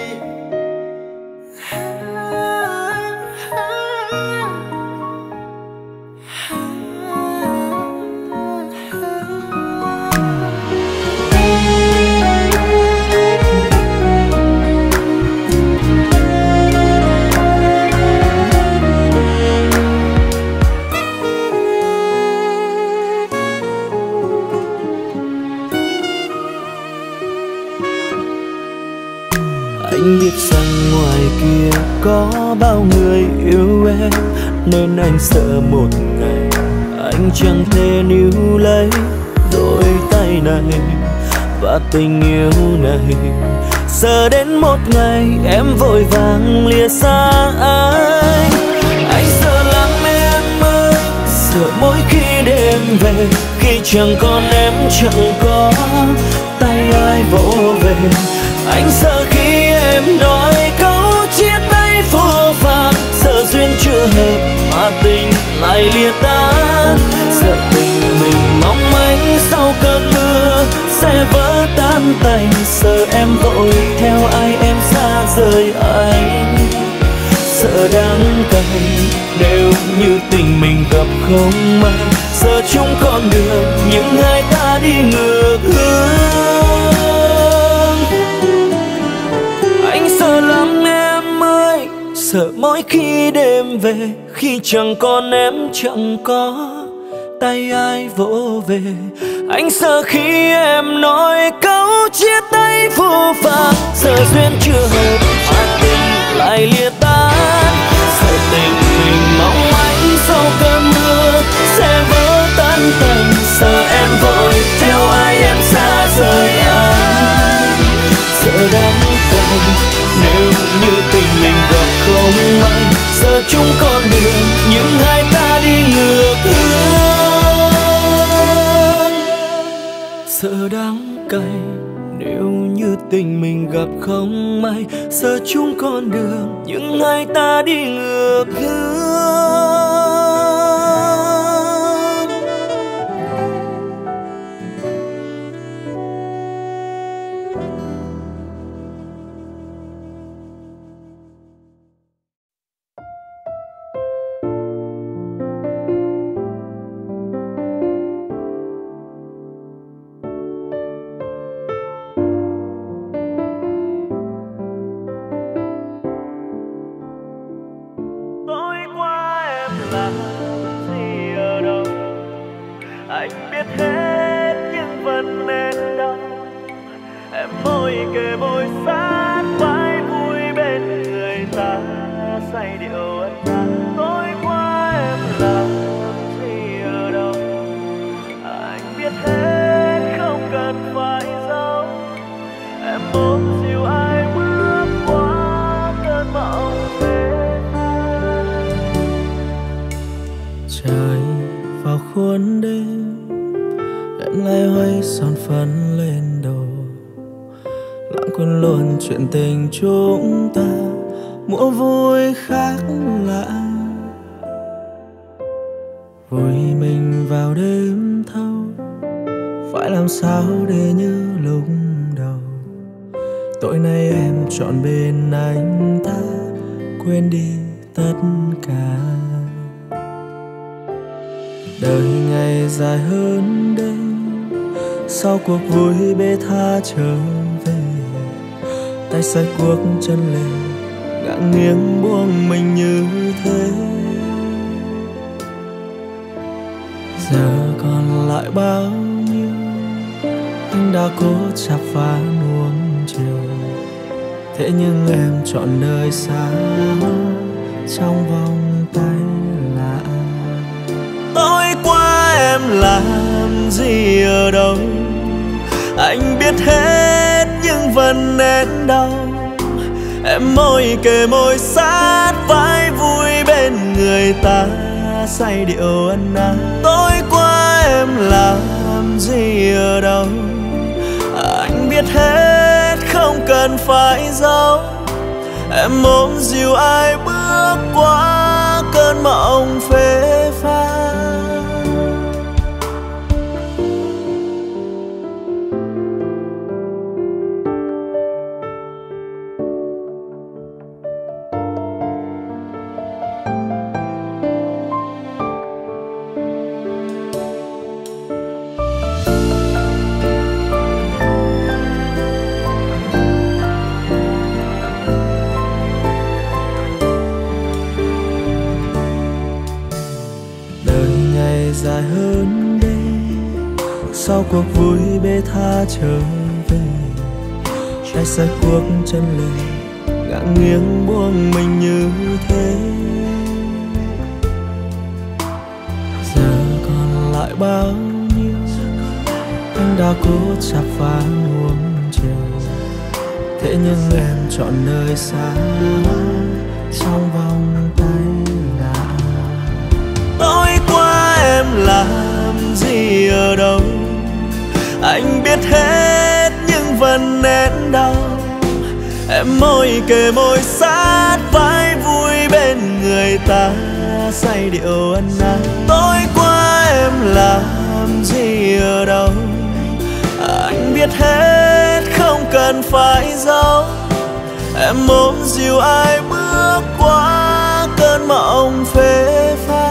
S3: Anh biết rằng ngoài kia có bao người yêu em, nên anh sợ một ngày anh chẳng thể níu lấy đôi tay này và tình yêu này. Sợ đến một ngày em vội vàng lìa xa anh. Anh sợ lắm em ơi, sợ mỗi khi đêm về, khi chẳng còn em chẳng có tay ai vỗ về. Anh sợ khi em nói câu chia tay phũ phàng, sợ duyên chưa hợp mà tình lại lìa tan. Sợ tình mình mong manh sau cơn mưa sẽ vỡ tan tành, sợ em vội theo ai em xa rời anh. Sợ đắng cay nếu như tình mình gặp không may, sợ chung con đường nhưng hai ta đi ngược hướng. Anh sợ lắm em ơi, sợ mỗi khi đêm về, khi chẳng còn em chẳng có tay ai vỗ về. Anh sợ khi em nói câu chia tay phũ phàng, sợ duyên chưa hợp mà tình lại lìa tan. Sợ tình mình mong manh sau cơn mưa sẽ vỡ tan tành, sợ em vội theo ai em xa rời anh. Sợ đắng cay nếu như tình mình gặp không may, giờ chung con đường nhưng hai ta đi ngược hướng. Sợ đắng cay nếu như tình mình gặp không may, giờ chung con đường nhưng hai ta đi ngược hướng. Anh biết hết nhưng vẫn nên đau. Em môi kề môi sát vai vui bên người ta, say điệu ân ta. Tối qua em làm gì ở đâu? Anh biết hết không cần phải giấu. Em ôm dịu ai bước qua cơn mộng mê. Trời vào khuôn đêm, em lại hoay son phấn lên đầu, lãng quên luôn chuyện tình chúng ta, mua vui khác lạ. Vùi mình vào đêm thâu,
S1: phải làm sao để như lúc đầu. Tối nay em chọn bên anh ta, quên đi tất cả. Đời ngày dài hơn đây, sau cuộc vui bê tha trở về, tay xoay cuốc chân lề, ngả nghiêng buông mình như thế. Giờ còn lại bao nhiêu anh đã cố chắp phá nuông chiều, thế nhưng em chọn nơi xa trong vòng tay lạ. Tối qua em làm gì ở đâu, anh biết hết nhưng vẫn nén đau. Em môi kề môi sát vai vui bên người ta, say điệu ân ái. Tối qua em làm gì ở đâu, anh biết hết không cần phải giấu. Em ôm dìu ai bước qua cơn mộng phê pha. Dài hơn đây, sau cuộc vui bê tha trở về, tay xoay cuốc chân lề, ngả nghiêng buông mình như thế. Giờ còn lại bao nhiêu anh đã cố chắp phá nuông chiều, thế nhưng em chọn nơi xa trong vòng tay lạ. Tối qua em làm gì ở đâu, anh biết hết nhưng vẫn nén đau. Em môi kề môi sát vai vui bên người ta, say điệu ân ái. Tối qua em làm gì ở đâu, anh biết hết không cần phải giấu. Em ôm dìu ai bước qua cơn mộng phê pha.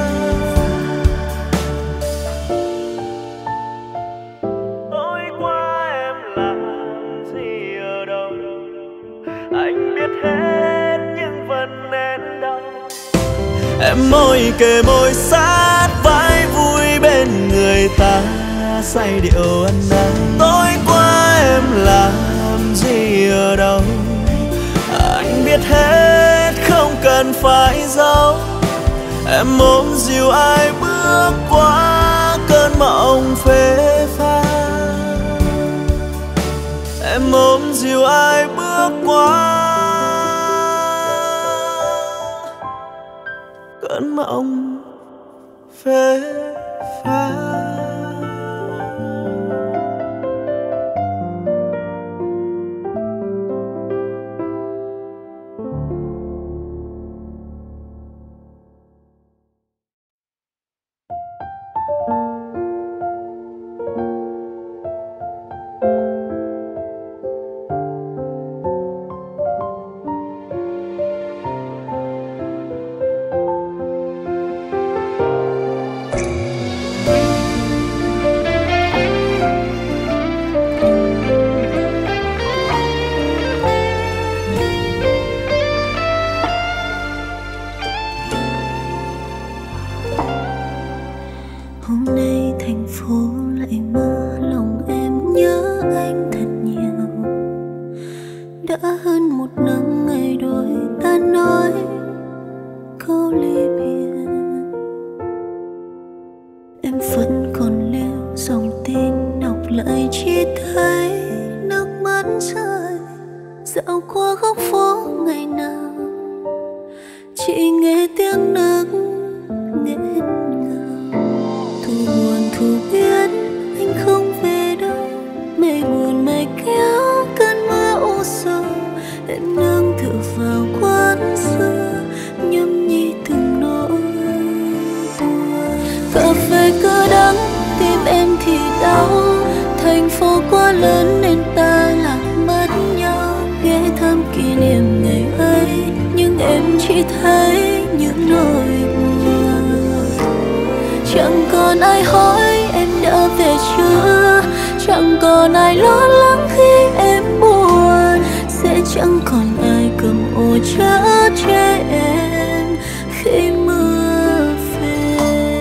S1: Em môi kề môi sát vai vui bên người ta, say điệu ân ái. Tối qua em làm gì ở đâu, anh biết hết không cần phải giấu. Em ôm dìu ai bước qua cơn mộng phê pha. Em ôm dìu ai bước qua cơn mộng phê pha.
S2: Cà phê cứ đắng, tim em thì đau. ai hỏi em đã về chưa, chẳng còn ai lo lắng khi em buồn, sẽ chẳng còn ai cầm ô chở che em khi mưa về.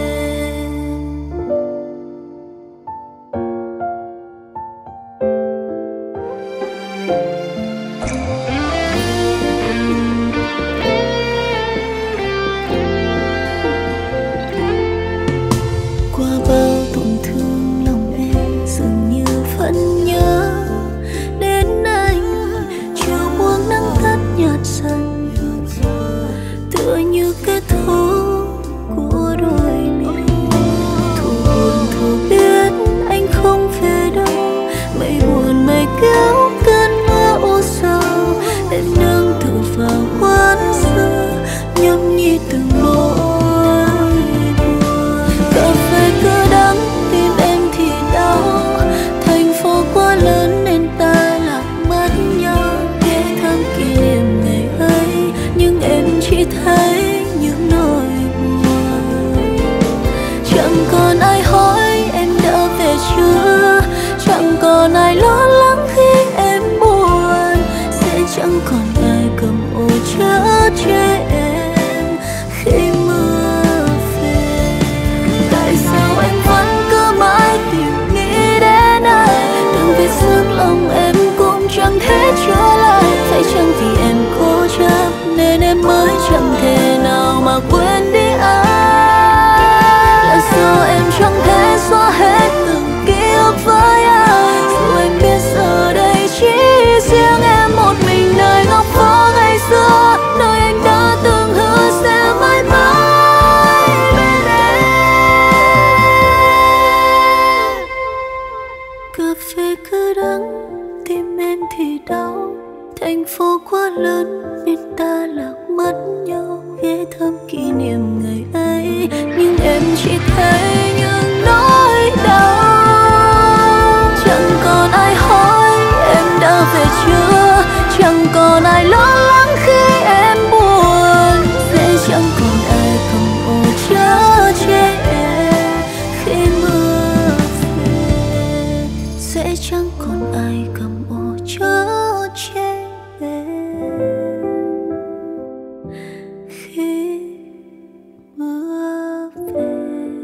S2: Qua bao tổn thương lòng em dường như vẫn nhớ đến anh, chiều buông nắng tắt nhạt dần, tựa như kết thúc của đôi mình. Thu buồn thu biết anh không về đâu, mây buồn mây kéo cơn mưa u sầu, em nương tựa vào quán xưa nhâm nhi từng môi buồn. Cà phê cứ đắng tim em thì đau, thành phố quá lớn nên ta lạc mất nhau. Ghé thăm kỷ niệm ngày ấy nhưng em chỉ thấy những nỗi buồn. Chẳng còn ai hỏi em đã về chưa, chẳng còn ai lo lắng khi em buồn, sẽ chẳng còn ai cầm ô chở che em khi mưa về. Tại sao em vẫn cứ mãi tìm nghĩ đến anh, từng vết xước lòng em cũng chẳng thể trở lại. Phải chăng vì em cố chấp nên em mới chẳng thể nào mà quên đi anh? Là do em chẳng thể xóa hết từng ký ức với anh, dù em biết giờ đây chỉ riêng em một mình nơi góc phố ngày xưa, nơi anh đã từng hứa sẽ mãi mãi bên em. Cà phê cứ đắng tim em thì đau, thành phố quá lớn nên ta lạc mất nhau. Ghé thăm kỷ niệm ngày ấy nhưng em chỉ thấy những nỗi đau. Chẳng còn ai hỏi em đã về chưa, chẳng còn ai lo lắng khi em buồn, sẽ chẳng còn ai cầm ô chở che em khi mưa về, sẽ chẳng còn ai cầm ô chở che em khi mưa về.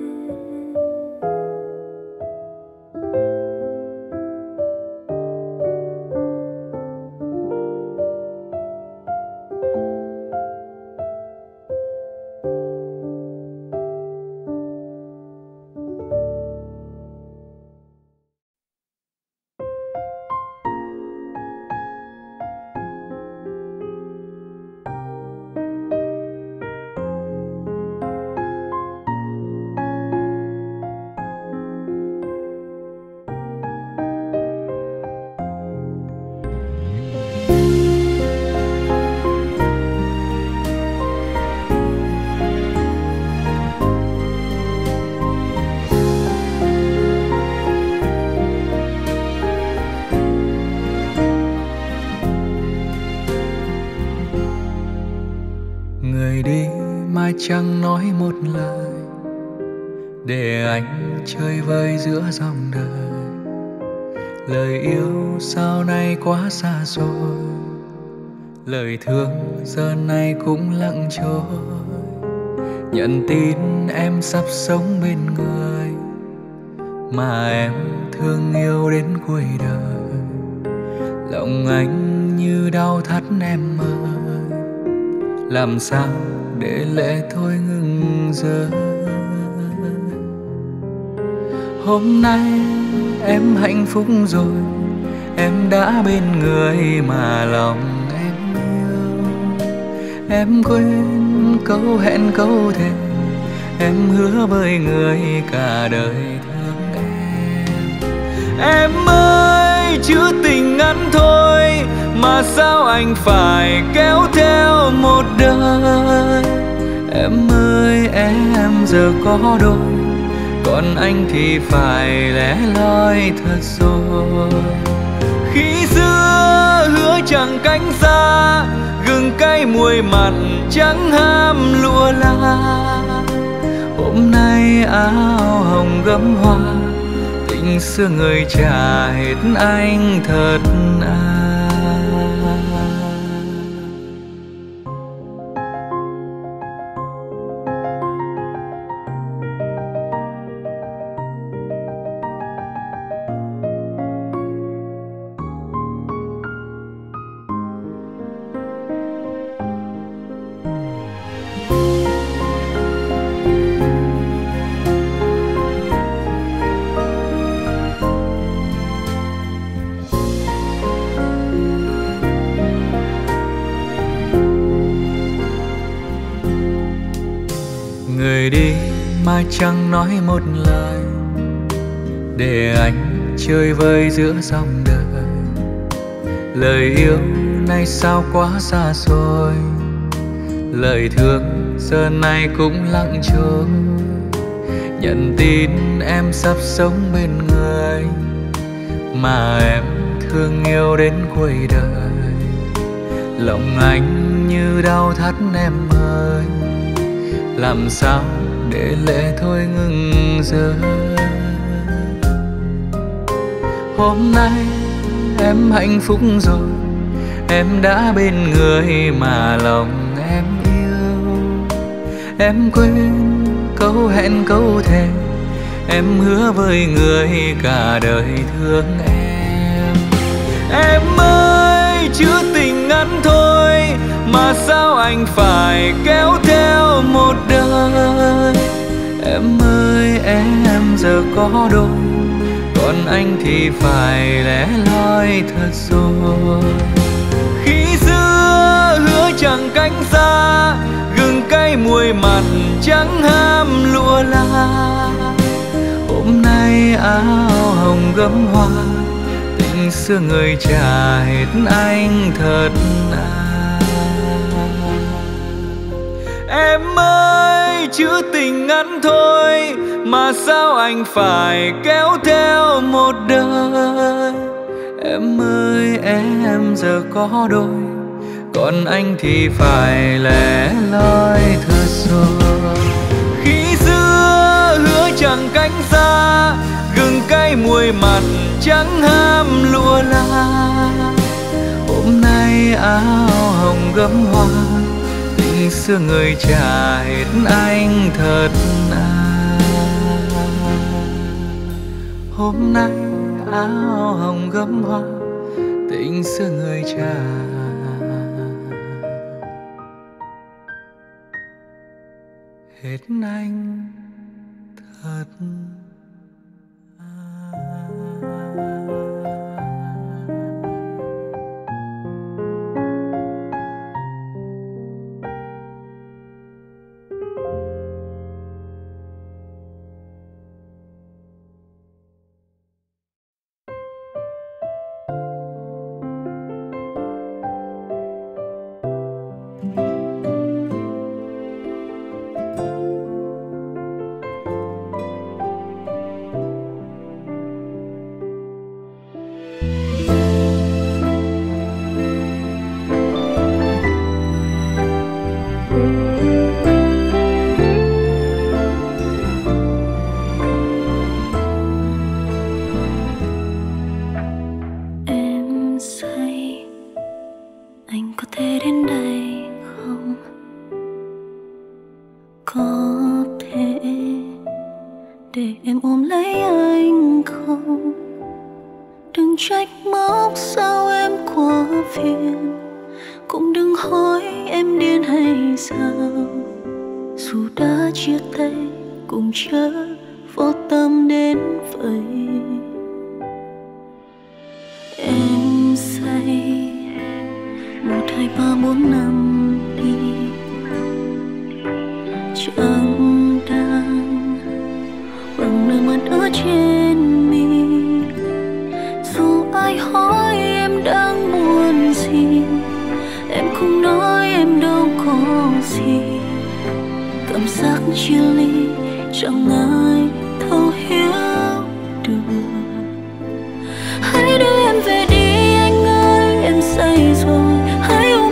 S1: Người đi mai chẳng nói một lời, để anh chơi vơi giữa dòng đời. Lời yêu sau này quá xa xôi, lời thương giờ này cũng lặng trôi. Nhận tin em sắp sống bên người mà em thương yêu đến cuối đời. Lòng anh như đau thắt em ơi, làm sao để lệ thôi ngừng rơi. Hôm nay em hạnh phúc rồi, em đã bên người mà lòng em yêu. Em quên câu hẹn câu thề, em hứa với người cả đời thương em. Em ơi chữ tình ngắn thôi mà sao anh phải kéo theo một đời. Em ơi em giờ có đôi, còn anh thì phải lẻ loi thật rồi. Khi xưa hứa chẳng cánh xa, gừng cay muối mặn chẳng ham lụa la.
S4: Hôm nay áo hồng gấm hoa, tình xưa người trả hết anh thật à. Người đi mà chẳng nói một lời, để anh chơi vơi giữa dòng đời. Lời yêu nay sao quá xa xôi, lời thương giờ này cũng lặng trôi. Nhận tin em sắp sống bên người mà em thương yêu đến cuối đời. Lòng anh như đau thắt em ơi, làm sao để lệ thôi ngừng rơi. Hôm nay em hạnh phúc rồi, em đã bên người mà lòng em yêu. Em quên câu hẹn câu thề, em hứa với người cả đời thương em. Em ơi chữ tình ngắn thôi mà sao anh phải kéo theo một đời. Em ơi em giờ có đôi, còn anh thì phải lẻ loi thật rồi. Khi xưa hứa chẳng cánh xa, gừng cay muối mặn chẳng ham lụa la. Hôm nay áo hồng gấm hoa, tình xưa người trả hết anh thật à. Em ơi chữ tình ngắn thôi mà sao anh phải kéo theo một đời. Em ơi em giờ có đôi, còn anh thì phải lẻ loi thật rồi. Khi xưa hứa chẳng cánh xa, gừng cay muối mặn chẳng ham lụa la. Hôm nay áo hồng gấm hoa, tình xưa người trả hết anh thật à. Hôm nay áo hồng gấm hoa, tình xưa người trả hết anh thật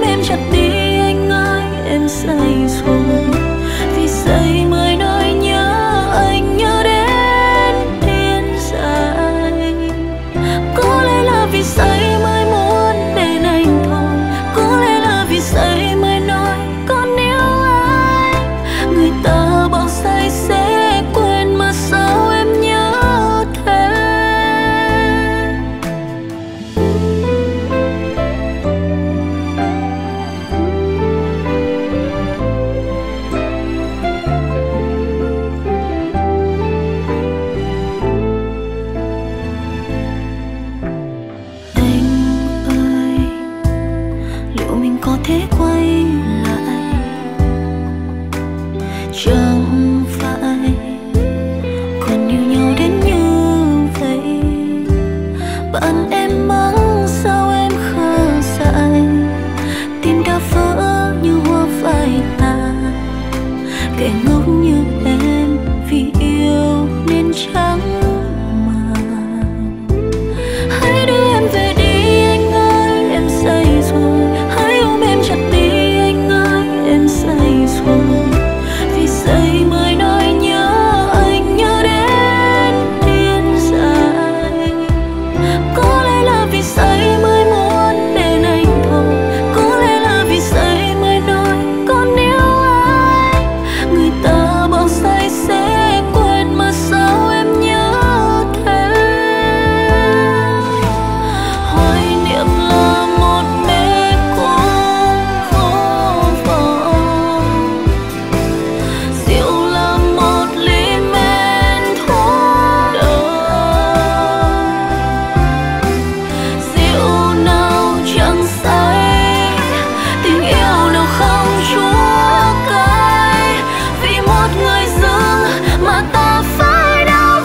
S2: say rồi. Vì say mới nói nhớ Bạn em mắng sao em khờ dại, tim đã vỡ như hoa phai tàn. Kẻ ngốc như em vì yêu nên chẳng màng. Hãy đưa em về đi anh ơi, em say rồi. Hãy ôm em chặt đi anh ơi, em say rồi. Vì say mới nói nhớ anh, nhớ đến điên dại. Có lẽ là vì say mới muốn đến anh thôi. Có lẽ là vì say mới nói còn yêu anh. Người ta bảo say sẽ quên mà sao em nhớ thế. Hoài niệm là một mê cung vô vọng, rượu là một ly men thuốc độc. Rượu nào chẳng say, tình yêu nào không chúa cay. Vì một người dưng mà ta phải đau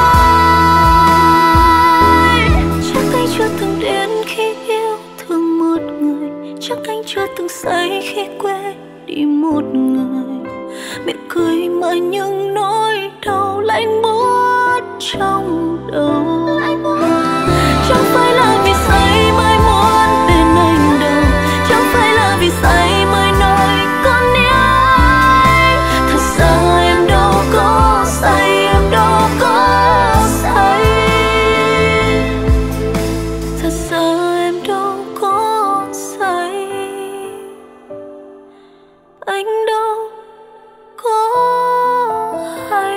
S2: vai. Chắc anh chưa từng đến khi yêu thương một người. Chắc anh chưa từng say khi quên đi một người. Miệng cười mà những nỗi đau lạnh buốt trong đầu. Chẳng phải là vì say mới muốn bên anh đâu. Chẳng phải là vì say mới nói con yêu anh. Thật ra em đâu có say, em đâu có say. Thật ra em đâu có say, anh đâu có hay.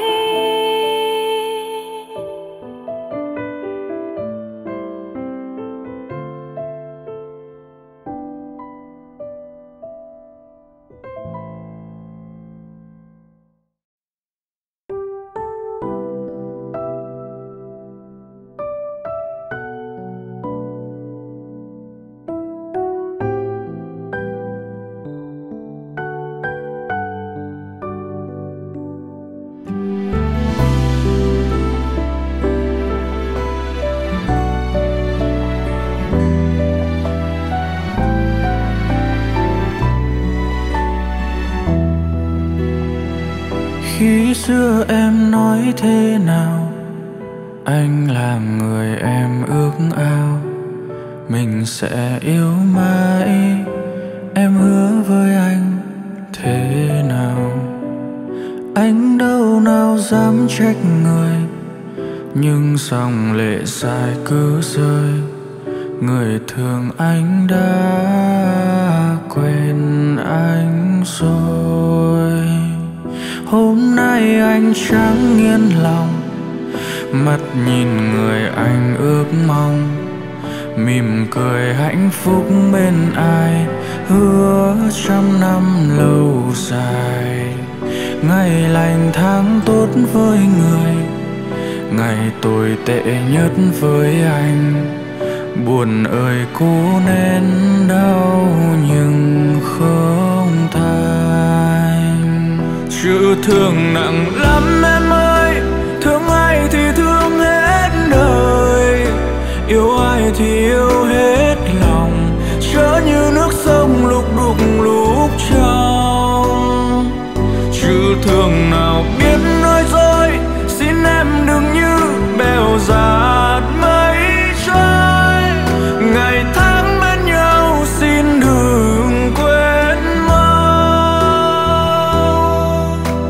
S4: Khi xưa em nói thế nào, anh là người em ước ao. Mình sẽ yêu mãi, em hứa với anh thế nào. Anh đâu nào dám trách người, nhưng dòng lệ dài cứ rơi. Người thương anh đã quên anh rồi. Hôm nay anh chẳng yên lòng, mắt nhìn người anh ước mong. Mỉm cười hạnh phúc bên ai, hứa trăm năm lâu dài. Ngày lành tháng tốt với người, ngày tồi tệ nhất với anh. Buồn ơi cố nén đau nhưng không thành. Chữ thương nặng lắm em ơi, thương ai thì thương hết đời. Yêu ai thì yêu hết lòng, chớ như nước sông lúc đục lúc trong. Chữ thương nào biết nói dối, xin em đừng như bèo dạt mây trôi. Ngày tháng bên nhau xin đừng quên mau.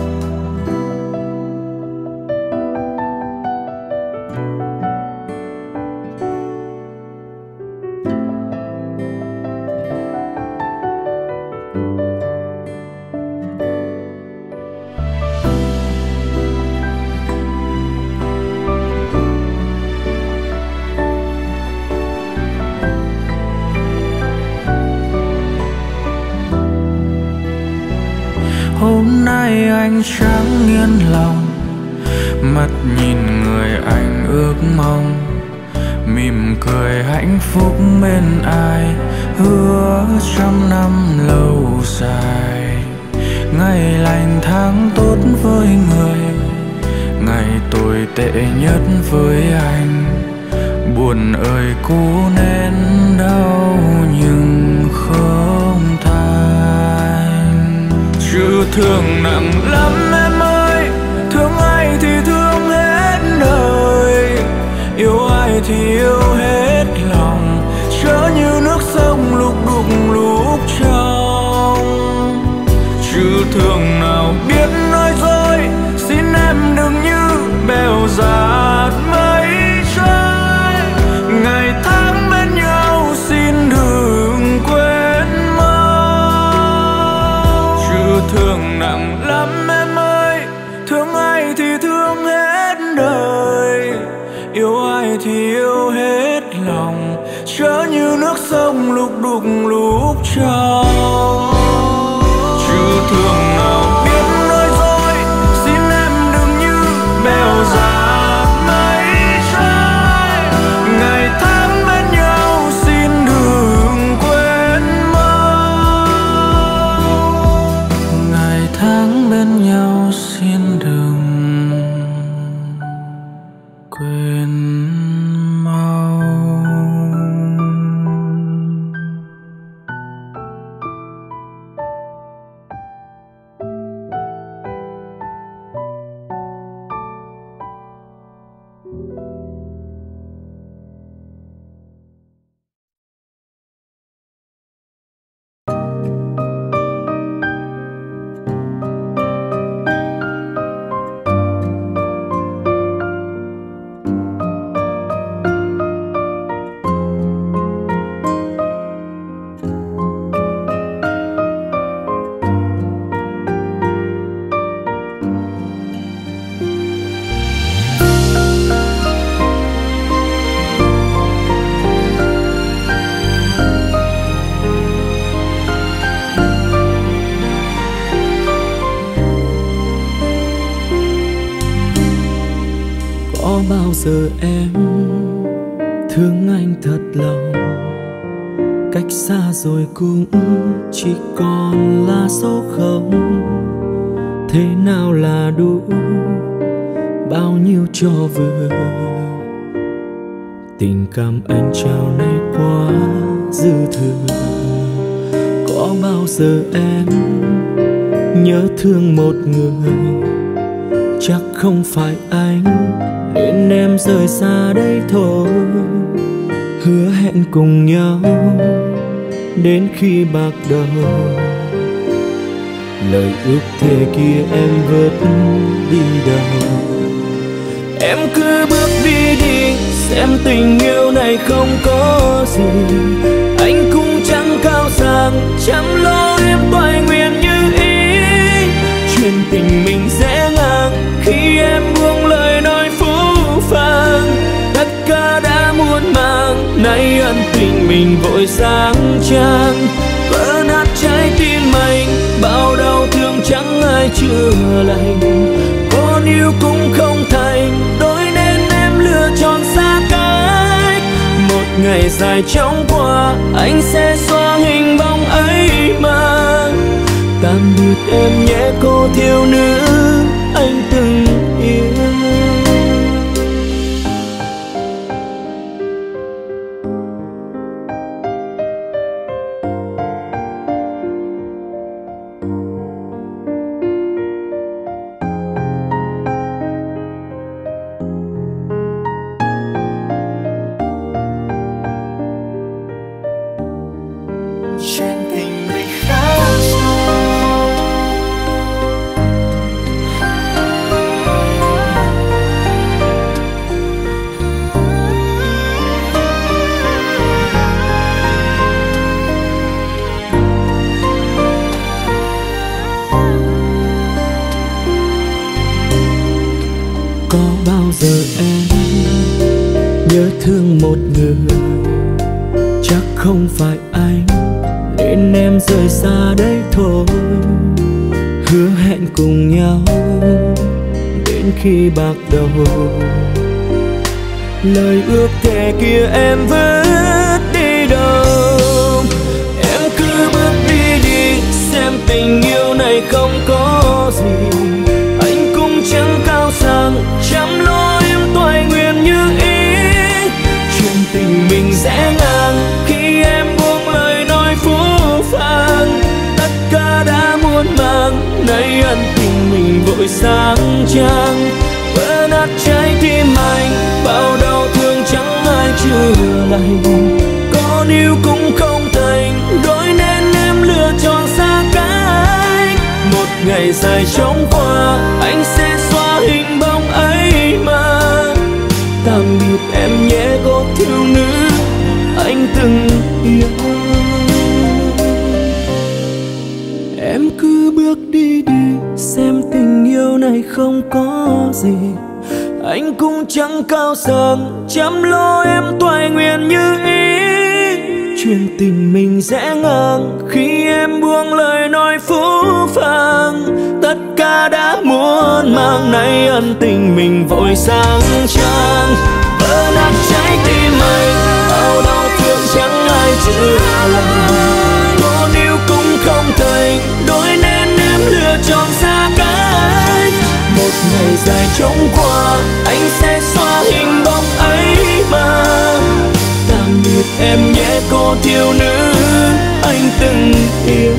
S4: Hôm nay anh chẳng yên lòng, mắt nhìn người anh ước mong. Mỉm cười hạnh phúc bên ai, hứa trăm năm lâu dài. Ngày lành tháng tốt với người, ngày tồi tệ nhất với anh. buồn ơi cố nén đau nhưng không thành. Chứ thương nặng lắm em ơi, thương ai thì thương hết đời, yêu ai thì yêu hết lòng, chớ như nước sông lúc đục lúc trong. Chứ thương nào biết nói dối, xin em đừng như bèo dạt mây trôi. Ngày tháng bên nhau xin đừng quên mau. Chứ thương nặng lắm em ơi, thương ai thì thương hết đời, yêu ai thì yêu hết lòng, chớ như nước sông lúc đục lúc trong. Chứ thương nào biết nói dối, xin em đừng như bèo dạt mây trôi. Ngày tháng bên nhau xin đừng quên mau. Ngày tháng bên nhau xin đừng quên mau.
S1: Có bao giờ em thương anh thật lòng, cách xa rồi cũng chỉ còn là số không. Thế nào là đủ, bao nhiêu cho vừa, tình cảm anh trao này quá dư thừa. Có bao giờ em nhớ thương một người, chắc không phải anh nên em rời xa đây thôi. Hứa hẹn cùng nhau đến khi bạc đầu, lời ước thề kia em vớt đi đâu. Em cứ bước đi đi, xem tình yêu này không có gì. Anh cũng chẳng cao sang, chăm lo em toại nguyện như ý. Chuyện tình mình dễ ngang khi em buông lời nói phũ phàng. Tất cả đã muôn màng, nay ân tình mình vội sáng trang. Vỡ nát trái tim anh, bao đau thương chẳng ai chữa lành. Con yêu cũng không thành, đôi nên em lựa chọn xa cách. Một ngày dài chóng qua, anh sẽ xóa hình bóng ấy mà. Tạm biệt em nhé cô thiếu nữ anh từng yêu.
S3: Chuyện tình mình khá sâu.
S1: Có bao giờ em nhớ thương một người, chắc không phải anh nên em rời xa đây thôi. Hứa hẹn cùng nhau đến khi bạc đầu, lời ước thề kia em vứt đi đâu. Em cứ bước đi đi, xem tình yêu này không có gì. Anh cũng chẳng cao sang, chăm lo em toại nguyện như ý. sẽ ngang khi em buông lời nói phũ phàng. Tất cả đã muôn màng, nay ân tình mình vội sáng trang. Vỡ nát trái tim anh, bao đau thương chẳng ai chữa lành. Có níu cũng không thành, đôi nên em lựa chọn xa cách. Một ngày dài trống qua, anh sẽ xóa hình bóng ấy mà. Tạm biệt em nhé cô thiếu nữ anh từng yêu. Em cứ bước đi đi, xem tình yêu này không có gì. Anh cũng chẳng cao sang, chăm lo em toại nguyện như ý. Chuyện tình mình sẽ ngang khi em buông lời nói phũ phàng. Tất cả đã muôn màng, nay ân tình mình vội sáng trang. Vỡ nát trái tim anh, bao đau thương chẳng ai chữa lành. Có níu cũng không thành, đôi nên em lựa chọn xa cách. Một ngày dài trống qua, anh sẽ xóa hình bóng ấy mà. Tạm biệt em nhé cô thiếu nữ anh từng yêu.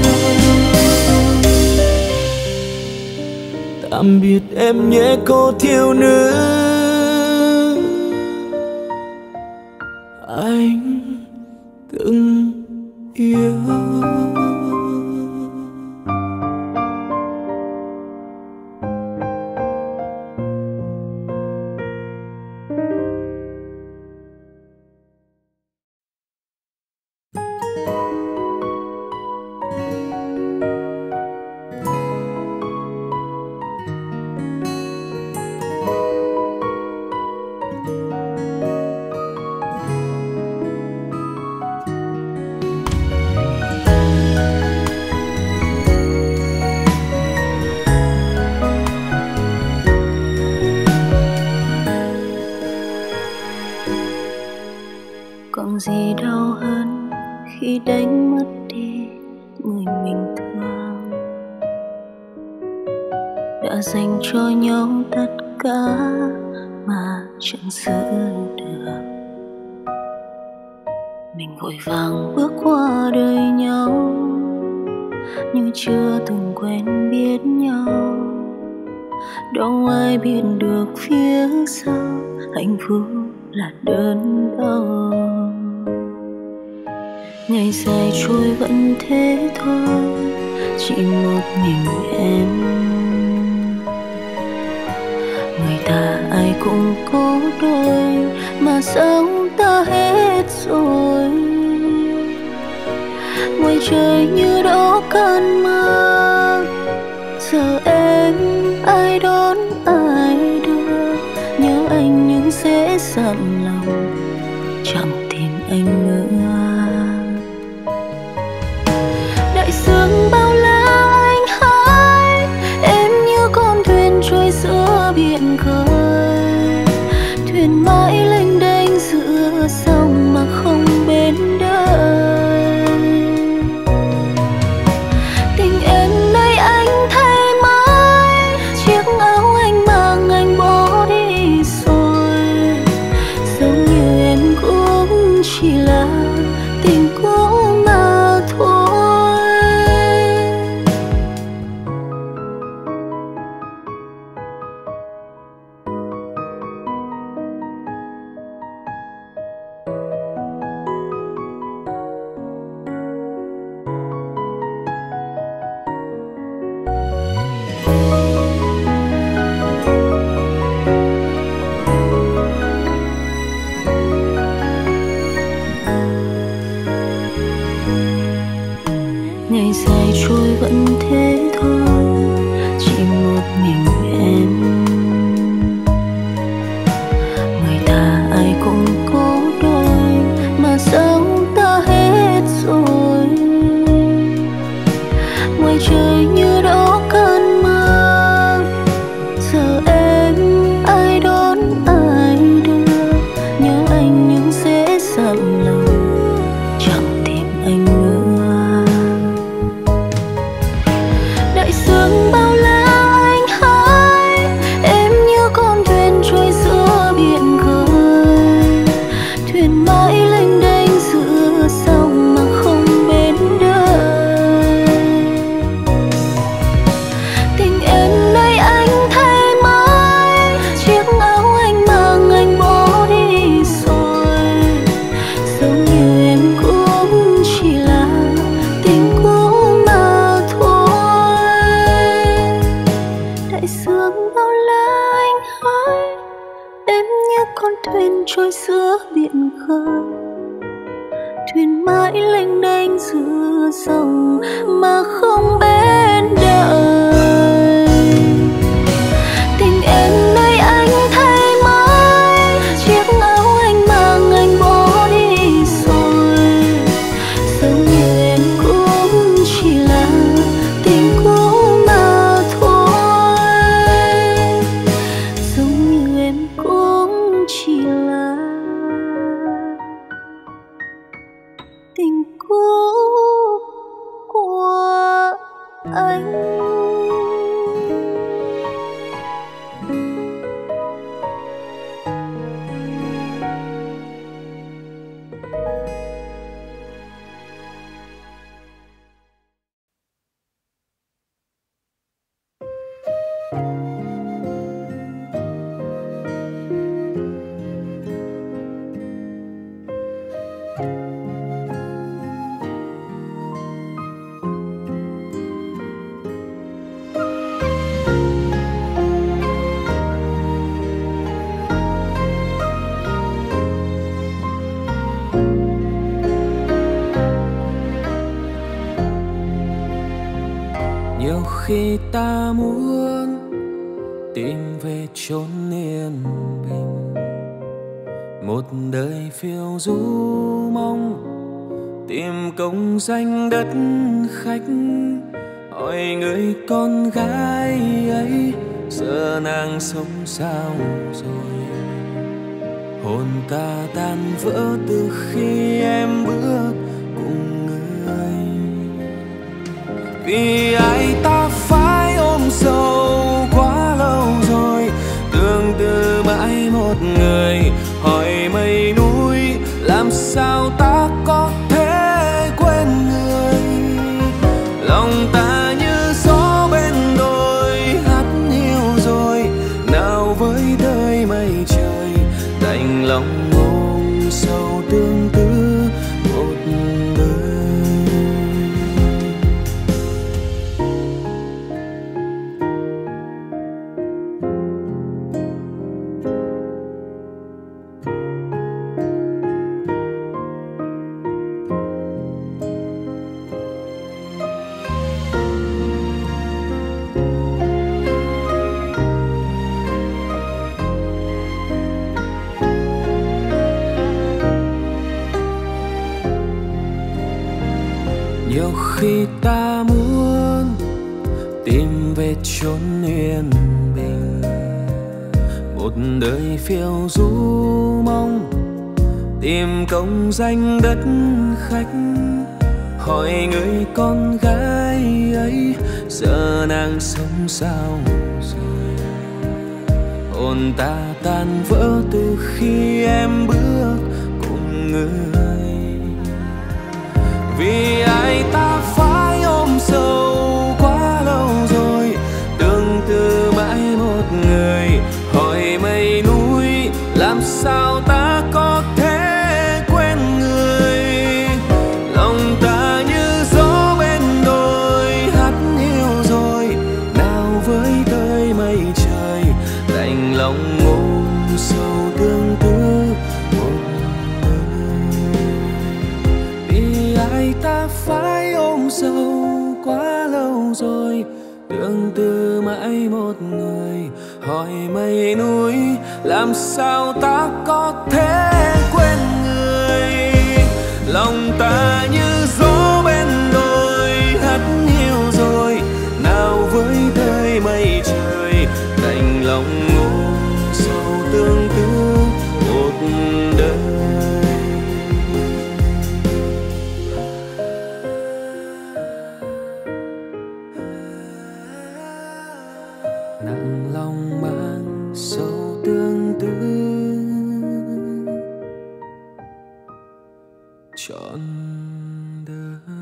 S1: Tạm biệt em nhé cô thiếu nữ anh từng yêu.
S2: Còn gì đau hơn khi đánh mất đi người mình thương, đã dành cho nhau tất cả mà chẳng giữ được. Mình vội vàng bước qua đời nhau như chưa từng quen biết nhau. Đâu ai biết được phía sau hạnh phúc là đớn đau. Ngày dài trôi vẫn thế thôi, chỉ một mình em. Người ta ai cũng có đôi, mà sao ta hết rồi. Ngoài trời như đó cơn mưa, giờ em ai đón ai đưa. Nhớ anh nhưng sẽ dặn lòng, chẳng tìm anh nữa. Đại dương bao la anh hái, em như con thuyền trôi giữa biển khơi. Thuyền mãi lênh đênh giữa sông mà không bên đời. Tình em nay anh thay mới, chiếc áo anh mang anh bỏ đi rồi. Giống như em cũng chỉ là tình cũ mà thôi. Ngày dài trôi vẫn thế thôi, chỉ một mình em. Người ta ai cũng có đôi, mà sao ta hết rồi. Ngoài trời như đó cơn mưa, giờ em ai đón ai đưa. Nhớ anh nhưng sẽ dặn lòng, chẳng tìm anh nữa. thuyền mãi lênh đênh giữa dòng mà không bên đời. Tình em nơi anh thay mới, chiếc áo anh mang anh bỏ đi rồi. Dường như em cũng chỉ là tình cũ mà thôi. Giống như em cũng chỉ là tình cũ của anh.
S1: Nhiều khi ta muốn tìm về chốn yên bình, một đời phiêu du mong tìm công danh đất khách. Hỏi người con gái ấy giờ nàng sống sao rồi? Hồn ta tan vỡ từ khi em bước cùng người. Vì ai ta phải ôm sâu quá lâu rồi, tương tư mãi một người. Hỏi mây núi làm sao ta có thể quên người. Lòng ta như gió bên đồi hát hiu rồi, nào với đời mây trời đành lòng ôm sâu tương tư một đời. Nhiều khi ta muốn tìm về chốn yên bình, một đời phiêu du mong tìm công danh đất khách. Hỏi người con gái ấy giờ nàng sống sao rồi? Hồn ta tan vỡ từ khi em bước cùng người. Vì ai ta phải ôm sâu quá lâu rồi, tương tư mãi một người. Hỏi mây núi làm sao ta có thể quên người. Lòng ta như gió bên đồi hát hiu rồi, nào với tới mây trời đành lòng ôm sâu tương tư một đời. Vì ai ta phải ôm sâu quá lâu rồi, tương tư mãi một người. Hỏi mây núi làm sao ta có thể quên người. Lòng ta như gió bên đồi hát hiu rồi, nào với đời mây trời đành lòng ôm sâu tương tư một đời. Nặng lòng mang sâu tương tư trọn đời.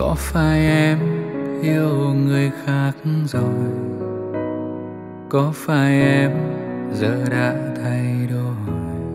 S4: Có phải em yêu người khác rồi? Có phải em giờ đã thay đổi?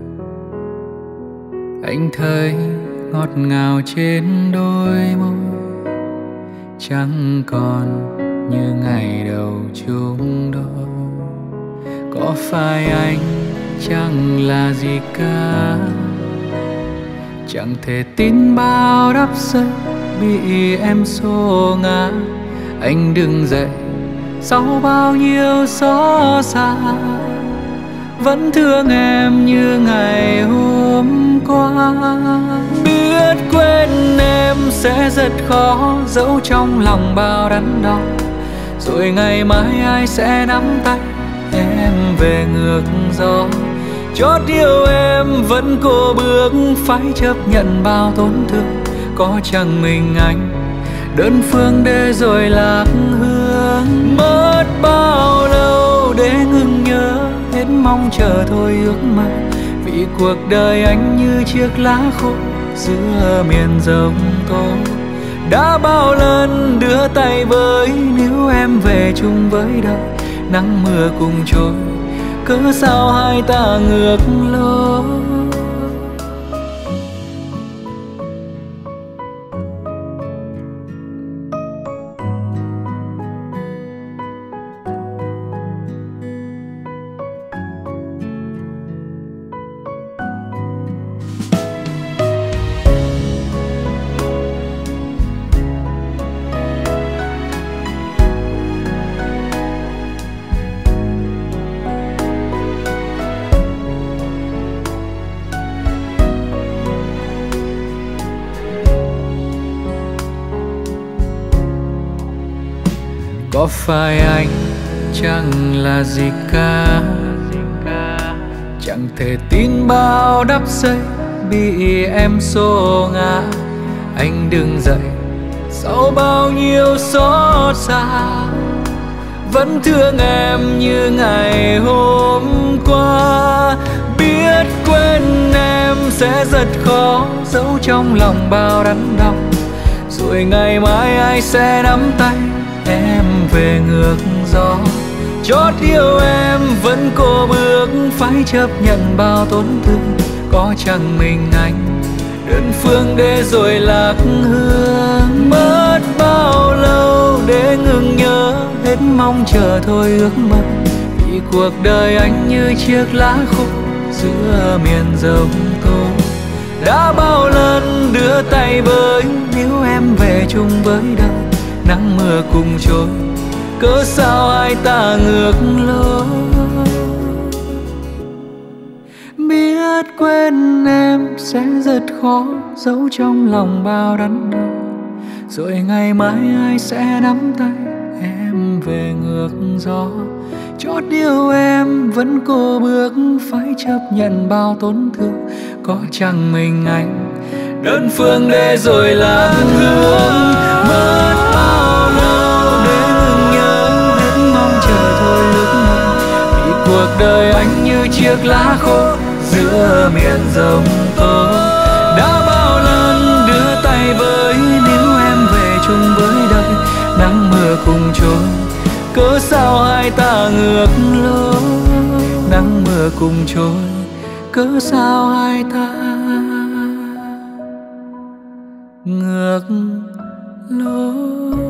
S4: Anh thấy ngọt ngào trên đôi môi, chẳng còn như ngày đầu chung đôi. Có phải anh chẳng là gì cả, chẳng thể tin bao đắp xây bị em xô ngã. Anh đứng dậy sau bao nhiêu xót xa, vẫn thương em như ngày hôm qua. Biết quên em sẽ rất khó, dẫu trong lòng bao đắn đo. Rồi ngày mai ai sẽ nắm tay em về ngược gió. Chót yêu em vẫn cố bước, phải chấp nhận bao tổn thương. Có chẳng mình anh đơn phương để rồi lạc hương. Mất bao lâu để ngừng nhớ, hết mong chờ thôi ước mơ. Vì cuộc đời anh như chiếc lá khô giữa miền giông tố. Đã bao lần đưa tay với, nếu em về chung với đời. Nắng mưa cùng trôi, cớ sao hai ta ngược lối. Có phải anh chẳng là gì cả, chẳng thể tin bao đắp xây bị em xô ngã. Anh đứng dậy sau bao nhiêu xót xa, vẫn thương em như ngày hôm qua. Biết quên em sẽ rất khó, dẫu trong lòng bao đắn đau. Rồi ngày mai ai sẽ nắm tay em về ngược gió. Chót yêu em vẫn cố bước, phải chấp nhận bao tổn thương. Có chẳng mình anh đơn phương để rồi lạc hương. Mất bao lâu để ngừng nhớ, hết mong chờ thôi ước mơ. Vì cuộc đời anh như chiếc lá khô giữa miền giông tố. Đã bao lần đưa tay với, nếu em về chung với đời. Nắng mưa cùng trôi, cớ sao hai ta ngược lối. Biết quên em sẽ rất khó, dẫu trong lòng bao đắn đau. Rồi ngày mai ai sẽ nắm tay em về ngược gió. Chót yêu em vẫn cố bước, phải chấp nhận bao tổn thương. Có chẳng mình anh đơn phương để rồi lạc hương. Mất bao lâu để ngừng nhớ, hết mong chờ thôi ước mơ. Vì cuộc đời anh như chiếc lá khô giữa miền giông tố. Đã bao lần đưa tay với, nếu em về chung với đời. Nắng mưa cùng trôi, cớ sao hai ta ngược lối. Nắng mưa cùng trôi, cớ sao hai ta ngược lối.